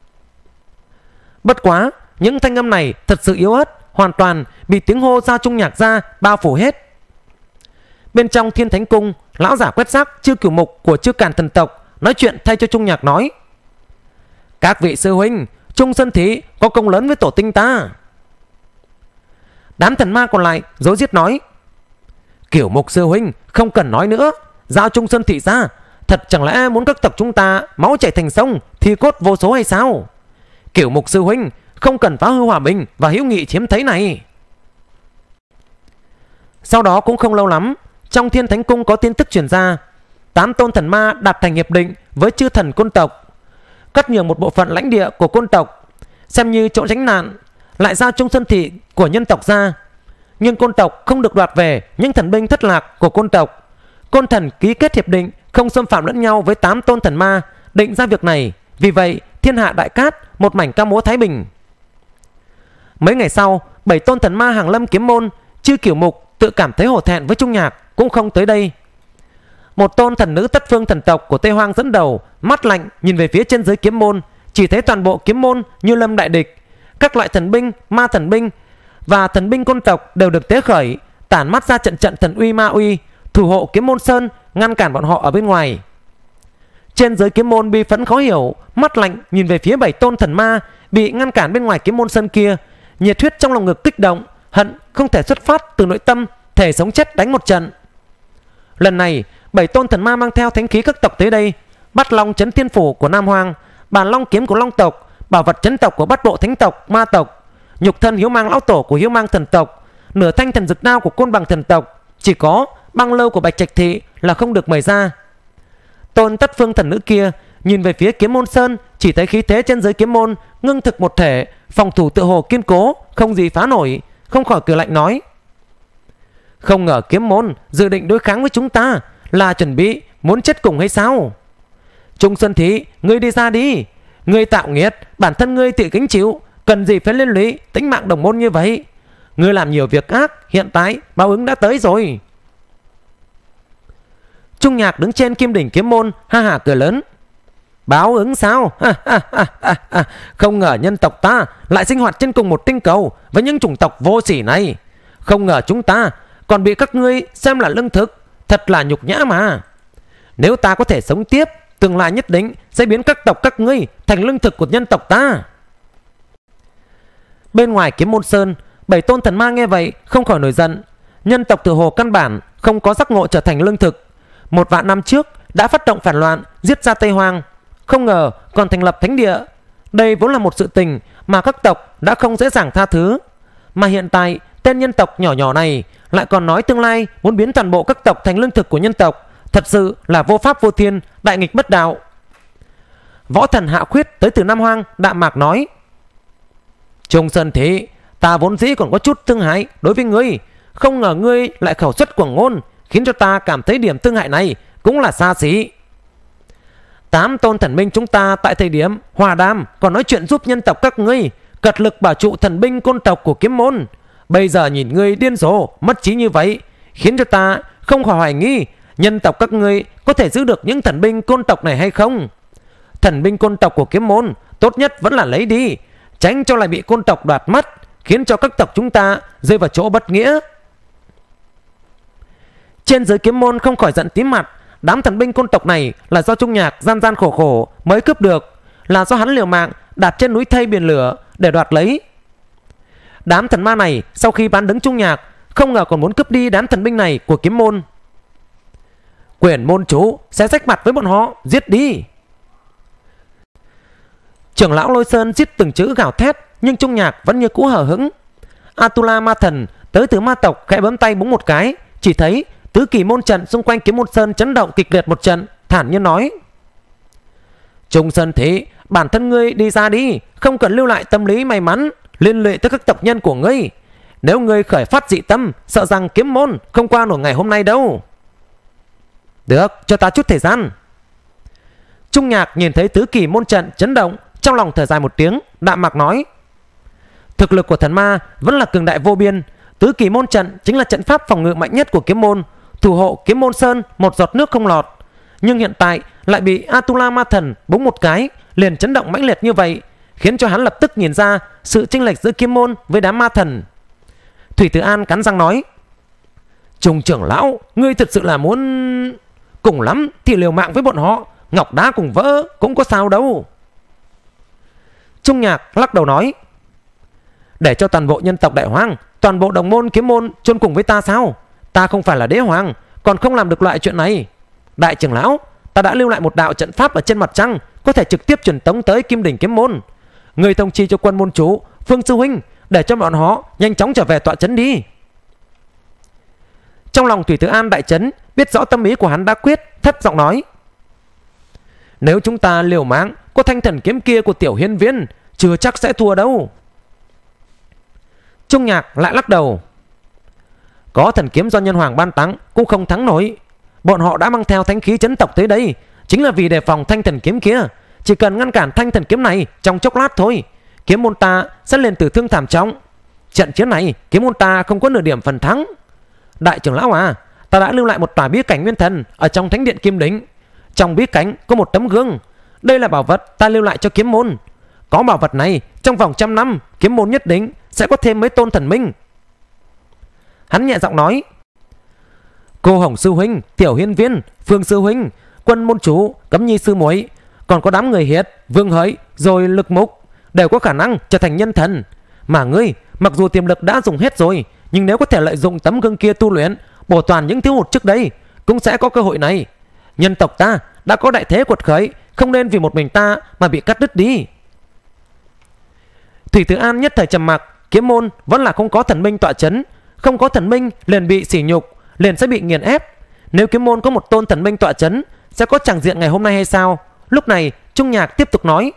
Bất quá, những thanh âm này thật sự yếu ớt, hoàn toàn bị tiếng hô giao Trung Nhạc ra bao phủ hết. Bên trong Thiên Thánh Cung, lão giả quét rác Chư Cửu Mục của Chư Càn thần tộc nói chuyện thay cho Trung Nhạc nói: các vị sư huynh, Trung Sơn Thị có công lớn với tổ tinh ta. Đám thần ma còn lại rối rít nói: Cửu Mục sư huynh không cần nói nữa, giao Trung Sơn Thị ra. Thật chẳng lẽ muốn các tộc chúng ta máu chảy thành sông, thi cốt vô số hay sao? Cửu Mục sư huynh không cần phá hư hòa bình và hữu nghị chiếm thấy này. Sau đó cũng không lâu lắm, trong Thiên Thánh Cung có tin tức truyền ra: tám tôn thần ma đạt thành hiệp định với chư thần côn tộc, cắt nhường một bộ phận lãnh địa của côn tộc xem như chỗ tránh nạn, lại giao Trung Sơn Thị của nhân tộc ra. Nhưng côn tộc không được đoạt về những thần binh thất lạc của côn tộc. Côn thần ký kết hiệp định không xâm phạm lẫn nhau với tám tôn thần ma, định ra việc này. Vì vậy thiên hạ đại cát, một mảnh ca múa thái bình. Mấy ngày sau, bảy tôn thần ma hàng lâm kiếm môn, Chư Cửu Mục tự cảm thấy hổ thẹn với Trung Nhạc cũng không tới đây. Một tôn thần nữ tất phương thần tộc của Tây Hoang dẫn đầu, mắt lạnh nhìn về phía trên dưới kiếm môn, chỉ thấy toàn bộ kiếm môn như lâm đại địch. Các loại thần binh, ma thần binh và thần binh côn tộc đều được tế khởi, tản mắt ra trận trận thần uy ma uy, thủ hộ kiếm môn sơn, ngăn cản bọn họ ở bên ngoài. Trên dưới kiếm môn bi phẫn khó hiểu, mắt lạnh nhìn về phía bảy tôn thần ma bị ngăn cản bên ngoài kiếm môn sơn kia, nhiệt huyết trong lòng ngực kích động, hận không thể xuất phát từ nội tâm, thể sống chết đánh một trận. Lần này bảy tôn thần ma mang theo thánh khí các tộc tới đây: Bát Long Chấn Thiên Phủ của Nam Hoang, Bàn Long Kiếm của Long tộc, Bảo Vật Chấn tộc của Bát Bộ Thánh tộc Ma tộc, Nhục Thân Hiếu Mang Lão Tổ của Hiếu Mang thần tộc, Nửa Thanh Thần Dực Đao của Côn Bằng thần tộc. Chỉ có Băng Lâu của Bạch Trạch Thị là không được mời ra. Tôn tất phương thần nữ kia nhìn về phía kiếm môn sơn, chỉ thấy khí thế trên dưới kiếm môn ngưng thực một thể, phòng thủ tự hồ kiên cố, không gì phá nổi, không khỏi cười lạnh nói: không ngờ kiếm môn dự định đối kháng với chúng ta, là chuẩn bị muốn chết cùng hay sao? Trung Sơn Thị, ngươi đi ra đi. Ngươi tạo nghiệt, bản thân ngươi tự gánh chịu, cần gì phải liên lụy tính mạng đồng môn như vậy? Ngươi làm nhiều việc ác, hiện tại báo ứng đã tới rồi. Trung Nhạc đứng trên kim đỉnh kiếm môn, ha hả cười lớn: báo ứng sao? Không ngờ nhân tộc ta lại sinh hoạt trên cùng một tinh cầu với những chủng tộc vô sỉ này. Không ngờ chúng ta còn bị các ngươi xem là lương thực, thật là nhục nhã mà. Nếu ta có thể sống tiếp, tương lai nhất định sẽ biến các tộc các ngươi thành lương thực của nhân tộc ta. Bên ngoài kiếm môn sơn, bảy tôn thần ma nghe vậy không khỏi nổi giận. Nhân tộc tự hồ căn bản không có giác ngộ trở thành lương thực. Một vạn năm trước đã phát động phản loạn, giết ra Tây Hoang, không ngờ còn thành lập thánh địa. Đây vốn là một sự tình mà các tộc đã không dễ dàng tha thứ. Mà hiện tại tên nhân tộc nhỏ nhỏ này lại còn nói tương lai muốn biến toàn bộ các tộc thành lương thực của nhân tộc, thật sự là vô pháp vô thiên, đại nghịch bất đạo. Võ thần Hạ Khuyết tới từ Nam Hoang đạm mạc nói: Trung Sơn Thị, ta vốn dĩ còn có chút thương hại đối với ngươi, không ngờ ngươi lại khẩu xuất quảng ngôn, khiến cho ta cảm thấy điểm thương hại này cũng là xa xỉ. Tám tôn thần minh chúng ta tại thời điểm hòa đàm còn nói chuyện giúp nhân tộc các ngươi cật lực bảo trụ thần binh côn tộc của kiếm môn. Bây giờ nhìn ngươi điên rồ mất trí như vậy, khiến cho ta không khỏi hoài nghi nhân tộc các ngươi có thể giữ được những thần binh côn tộc này hay không. Thần binh côn tộc của kiếm môn tốt nhất vẫn là lấy đi, tránh cho lại bị côn tộc đoạt mất, khiến cho các tộc chúng ta rơi vào chỗ bất nghĩa. Trên dưới kiếm môn không khỏi giận tím mặt. Đám thần binh côn tộc này là do Trung Nhạc gian gian khổ khổ mới cướp được, là do hắn liều mạng đặt trên núi thây biển lửa để đoạt lấy. Đám thần ma này sau khi bán đứng Trung Nhạc, không ngờ còn muốn cướp đi đám thần binh này của kiếm môn. Quyền môn chủ sẽ rách mặt với bọn họ, giết đi. Trưởng lão Lôi Sơn giết từng chữ gào thét, nhưng Trung Nhạc vẫn như cũ hờ hững. Atula ma thần tới từ ma tộc khẽ bấm tay búng một cái, chỉ thấy tứ kỳ môn trận xung quanh kiếm môn sơn chấn động kịch liệt một trận, thản nhiên nói: Trung Sơn Thị, bản thân ngươi đi ra đi, không cần lưu lại tâm lý may mắn liên lụy tới các tộc nhân của ngươi. Nếu ngươi khởi phát dị tâm, sợ rằng kiếm môn không qua nổi ngày hôm nay đâu. Được, cho ta chút thời gian. Trung Nhạc nhìn thấy tứ kỳ môn trận chấn động, trong lòng thở dài một tiếng, đạm mạc nói: thực lực của thần ma vẫn là cường đại vô biên. Tứ kỳ môn trận chính là trận pháp phòng ngự mạnh nhất của kiếm môn, thủ hộ kiếm môn sơn một giọt nước không lọt. Nhưng hiện tại lại bị Atula ma thần búng một cái liền chấn động mãnh liệt như vậy, khiến cho hắn lập tức nhìn ra sự chênh lệch giữa kiếm môn với đám ma thần. Thủy Tử An cắn răng nói: Trung trưởng lão, ngươi thật sự là muốn... Cùng lắm thì liều mạng với bọn họ, ngọc đá cùng vỡ cũng có sao đâu. Trung Nhạc lắc đầu nói: Để cho toàn bộ nhân tộc Đại Hoang, toàn bộ đồng môn kiếm môn chôn cùng với ta sao? Ta không phải là đế hoàng, còn không làm được loại chuyện này. Đại trưởng lão, ta đã lưu lại một đạo trận pháp ở trên mặt trăng, có thể trực tiếp truyền tống tới Kim Đỉnh kiếm môn. Người thông chi cho quân môn chủ, Phương sư huynh, để cho bọn họ nhanh chóng trở về tọa trấn đi. Trong lòng Thủy Tự An đại chấn, biết rõ tâm ý của hắn đã quyết, thấp giọng nói: Nếu chúng ta liều mạng, có thanh thần kiếm kia của Tiểu Hiên Viên, chưa chắc sẽ thua đâu. Trung Nhạc lại lắc đầu: Có thần kiếm do nhân hoàng ban tặng cũng không thắng nổi. Bọn họ đã mang theo thánh khí chấn tộc tới đây, chính là vì đề phòng thanh thần kiếm kia. Chỉ cần ngăn cản thanh thần kiếm này trong chốc lát thôi, kiếm môn ta sẽ lên tử thương thảm trọng. Trận chiến này kiếm môn ta không có nửa điểm phần thắng. Đại trưởng lão à, ta đã lưu lại một tòa bí cảnh nguyên thần ở trong thánh điện Kim Đỉnh. Trong bí cảnh có một tấm gương, đây là bảo vật ta lưu lại cho kiếm môn. Có bảo vật này, trong vòng trăm năm kiếm môn nhất định sẽ có thêm mấy tôn thần minh. Hắn nhẹ giọng nói: Cô Hồng sư huynh, Tiểu Hiên Viên, Phương sư huynh, Quân môn chủ, Cấm Nhi sư muội, còn có đám người Hiệt, Vương Hỡi, rồi Lực Mục đều có khả năng trở thành nhân thần. Mà ngươi, mặc dù tiềm lực đã dùng hết rồi, nhưng nếu có thể lợi dụng tấm gương kia tu luyện, bổ toàn những thiếu hụt trước đây, cũng sẽ có cơ hội này. Nhân tộc ta đã có đại thế quật khởi, không nên vì một mình ta mà bị cắt đứt đi. Thủy Tự An nhất thời trầm mặc. Kiếm môn vẫn là không có thần minh tọa chấn, không có thần minh liền bị sỉ nhục, liền sẽ bị nghiền ép. Nếu kiếm môn có một tôn thần minh tọa chấn, sẽ có chẳng diện ngày hôm nay hay sao? Lúc này Trung Nhạc tiếp tục nói: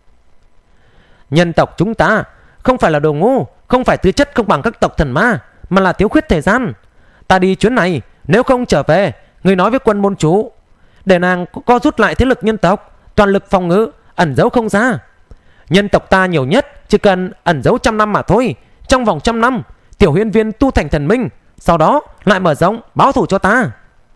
Nhân tộc chúng ta không phải là đồ ngu, không phải tư chất không bằng các tộc thần ma, mà là thiếu khuyết thời gian. Ta đi chuyến này, nếu không trở về, người nói với quân môn chủ, để nàng co rút lại thế lực nhân tộc, toàn lực phòng ngự, ẩn giấu không ra. Nhân tộc ta nhiều nhất chỉ cần ẩn giấu trăm năm mà thôi. Trong vòng trăm năm, Tiểu Hiên Viên tu thành thần minh, sau đó lại mở rộng báo thù cho ta.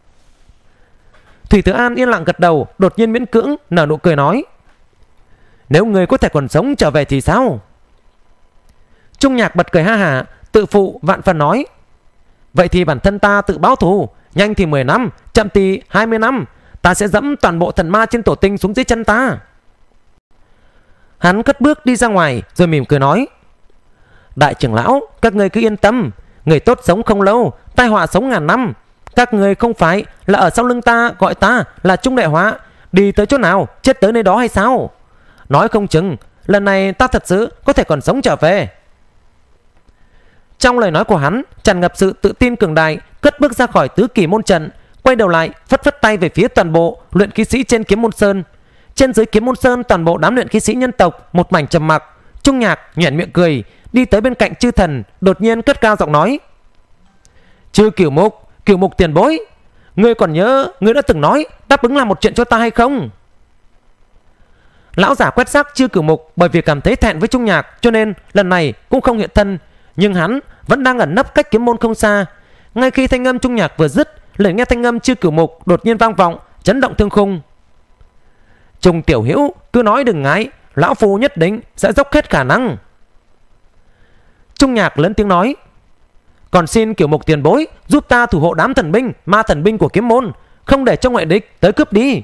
Thủy Tự An yên lặng gật đầu, đột nhiên miễn cưỡng nở nụ cười nói: Nếu người có thể còn sống trở về thì sao? Trung Nhạc bật cười ha hả, tự phụ vạn phần nói: Vậy thì bản thân ta tự báo thù, nhanh thì mười năm, chậm thì hai mươi năm, ta sẽ dẫm toàn bộ thần ma trên tổ tinh xuống dưới chân ta. Hắn cất bước đi ra ngoài rồi mỉm cười nói: Đại trưởng lão, các người cứ yên tâm, người tốt sống không lâu, tai họa sống ngàn năm. Các người không phải là ở sau lưng ta gọi ta là Trung Đại Họa, đi tới chỗ nào chết tới nơi đó hay sao? Nói không chừng lần này ta thật sự có thể còn sống trở về. Trong lời nói của hắn tràn ngập sự tự tin cường đại, cất bước ra khỏi tứ kỳ môn trận, quay đầu lại phất phất tay về phía toàn bộ luyện khí sĩ trên Kiếm Môn Sơn. Trên dưới Kiếm Môn Sơn, toàn bộ đám luyện khí sĩ nhân tộc một mảnh trầm mặc. Trung Nhạc nhoẻn miệng cười, đi tới bên cạnh chư thần, đột nhiên cất cao giọng nói: Chư Cửu Mục, Cửu Mục tiền bối, ngươi còn nhớ ngươi đã từng nói đáp ứng làm một chuyện cho ta hay không? Lão giả quét xác Chư Cửu Mục bởi vì cảm thấy thẹn với Trung Nhạc, cho nên lần này cũng không hiện thân, nhưng hắn vẫn đang ẩn nấp cách kiếm môn không xa. Ngay khi thanh âm Trung Nhạc vừa dứt, liền nghe thanh âm Chư Cửu Mục đột nhiên vang vọng, chấn động thương khung. Trung tiểu hữu, cứ nói đừng ngại, lão phu nhất định sẽ dốc hết khả năng. Trung Nhạc lớn tiếng nói: Còn xin Cửu Mục tiền bối giúp ta thủ hộ đám thần binh, ma thần binh của kiếm môn, không để cho ngoại địch tới cướp đi.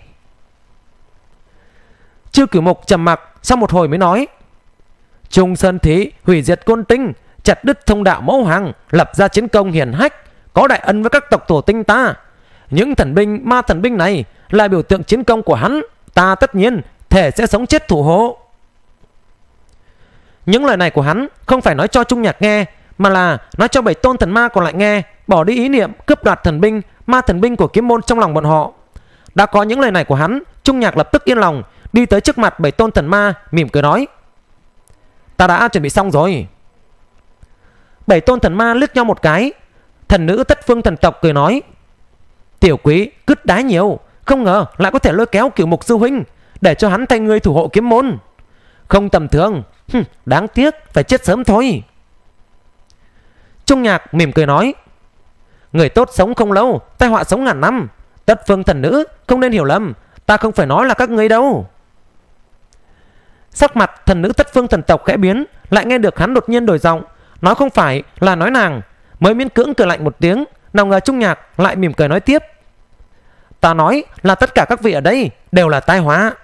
Chư Cửu Mục trầm mặc, sau một hồi mới nói: Trung Sơn Thị hủy diệt Côn Tinh, chặt đứt thông đạo mẫu hàng, lập ra chiến công hiển hách, có đại ân với các tộc tổ tinh ta. Những thần binh, ma thần binh này là biểu tượng chiến công của hắn, ta tất nhiên thể sẽ sống chết thủ hộ. Những lời này của hắn không phải nói cho Trung Nhạc nghe, mà là nói cho bảy tôn thần ma còn lại nghe, bỏ đi ý niệm cướp đoạt thần binh, ma thần binh của kiếm môn trong lòng bọn họ. Đã có những lời này của hắn, Trung Nhạc lập tức yên lòng, đi tới trước mặt bảy tôn thần ma, mỉm cười nói: Ta đã chuẩn bị xong rồi. Bảy tôn thần ma liếc nhau một cái. Thần nữ Tất Phương thần tộc cười nói: Tiểu quý cứt đái nhiều, không ngờ lại có thể lôi kéo Cửu Mục sư huynh, để cho hắn thay ngươi thủ hộ kiếm môn. Không tầm thường, hừm, đáng tiếc phải chết sớm thôi. Trung Nhạc mỉm cười nói: Người tốt sống không lâu, tai họa sống ngàn năm. Tất Phương thần nữ không nên hiểu lầm, ta không phải nói là các ngươi đâu. Sắc mặt thần nữ Tất Phương thần tộc khẽ biến, lại nghe được hắn đột nhiên đổi giọng, nói không phải là nói nàng, mới miễn cưỡng cười lạnh một tiếng, Nào ngờ Trung Nhạc lại mỉm cười nói tiếp: Ta nói là tất cả các vị ở đây đều là tai họa.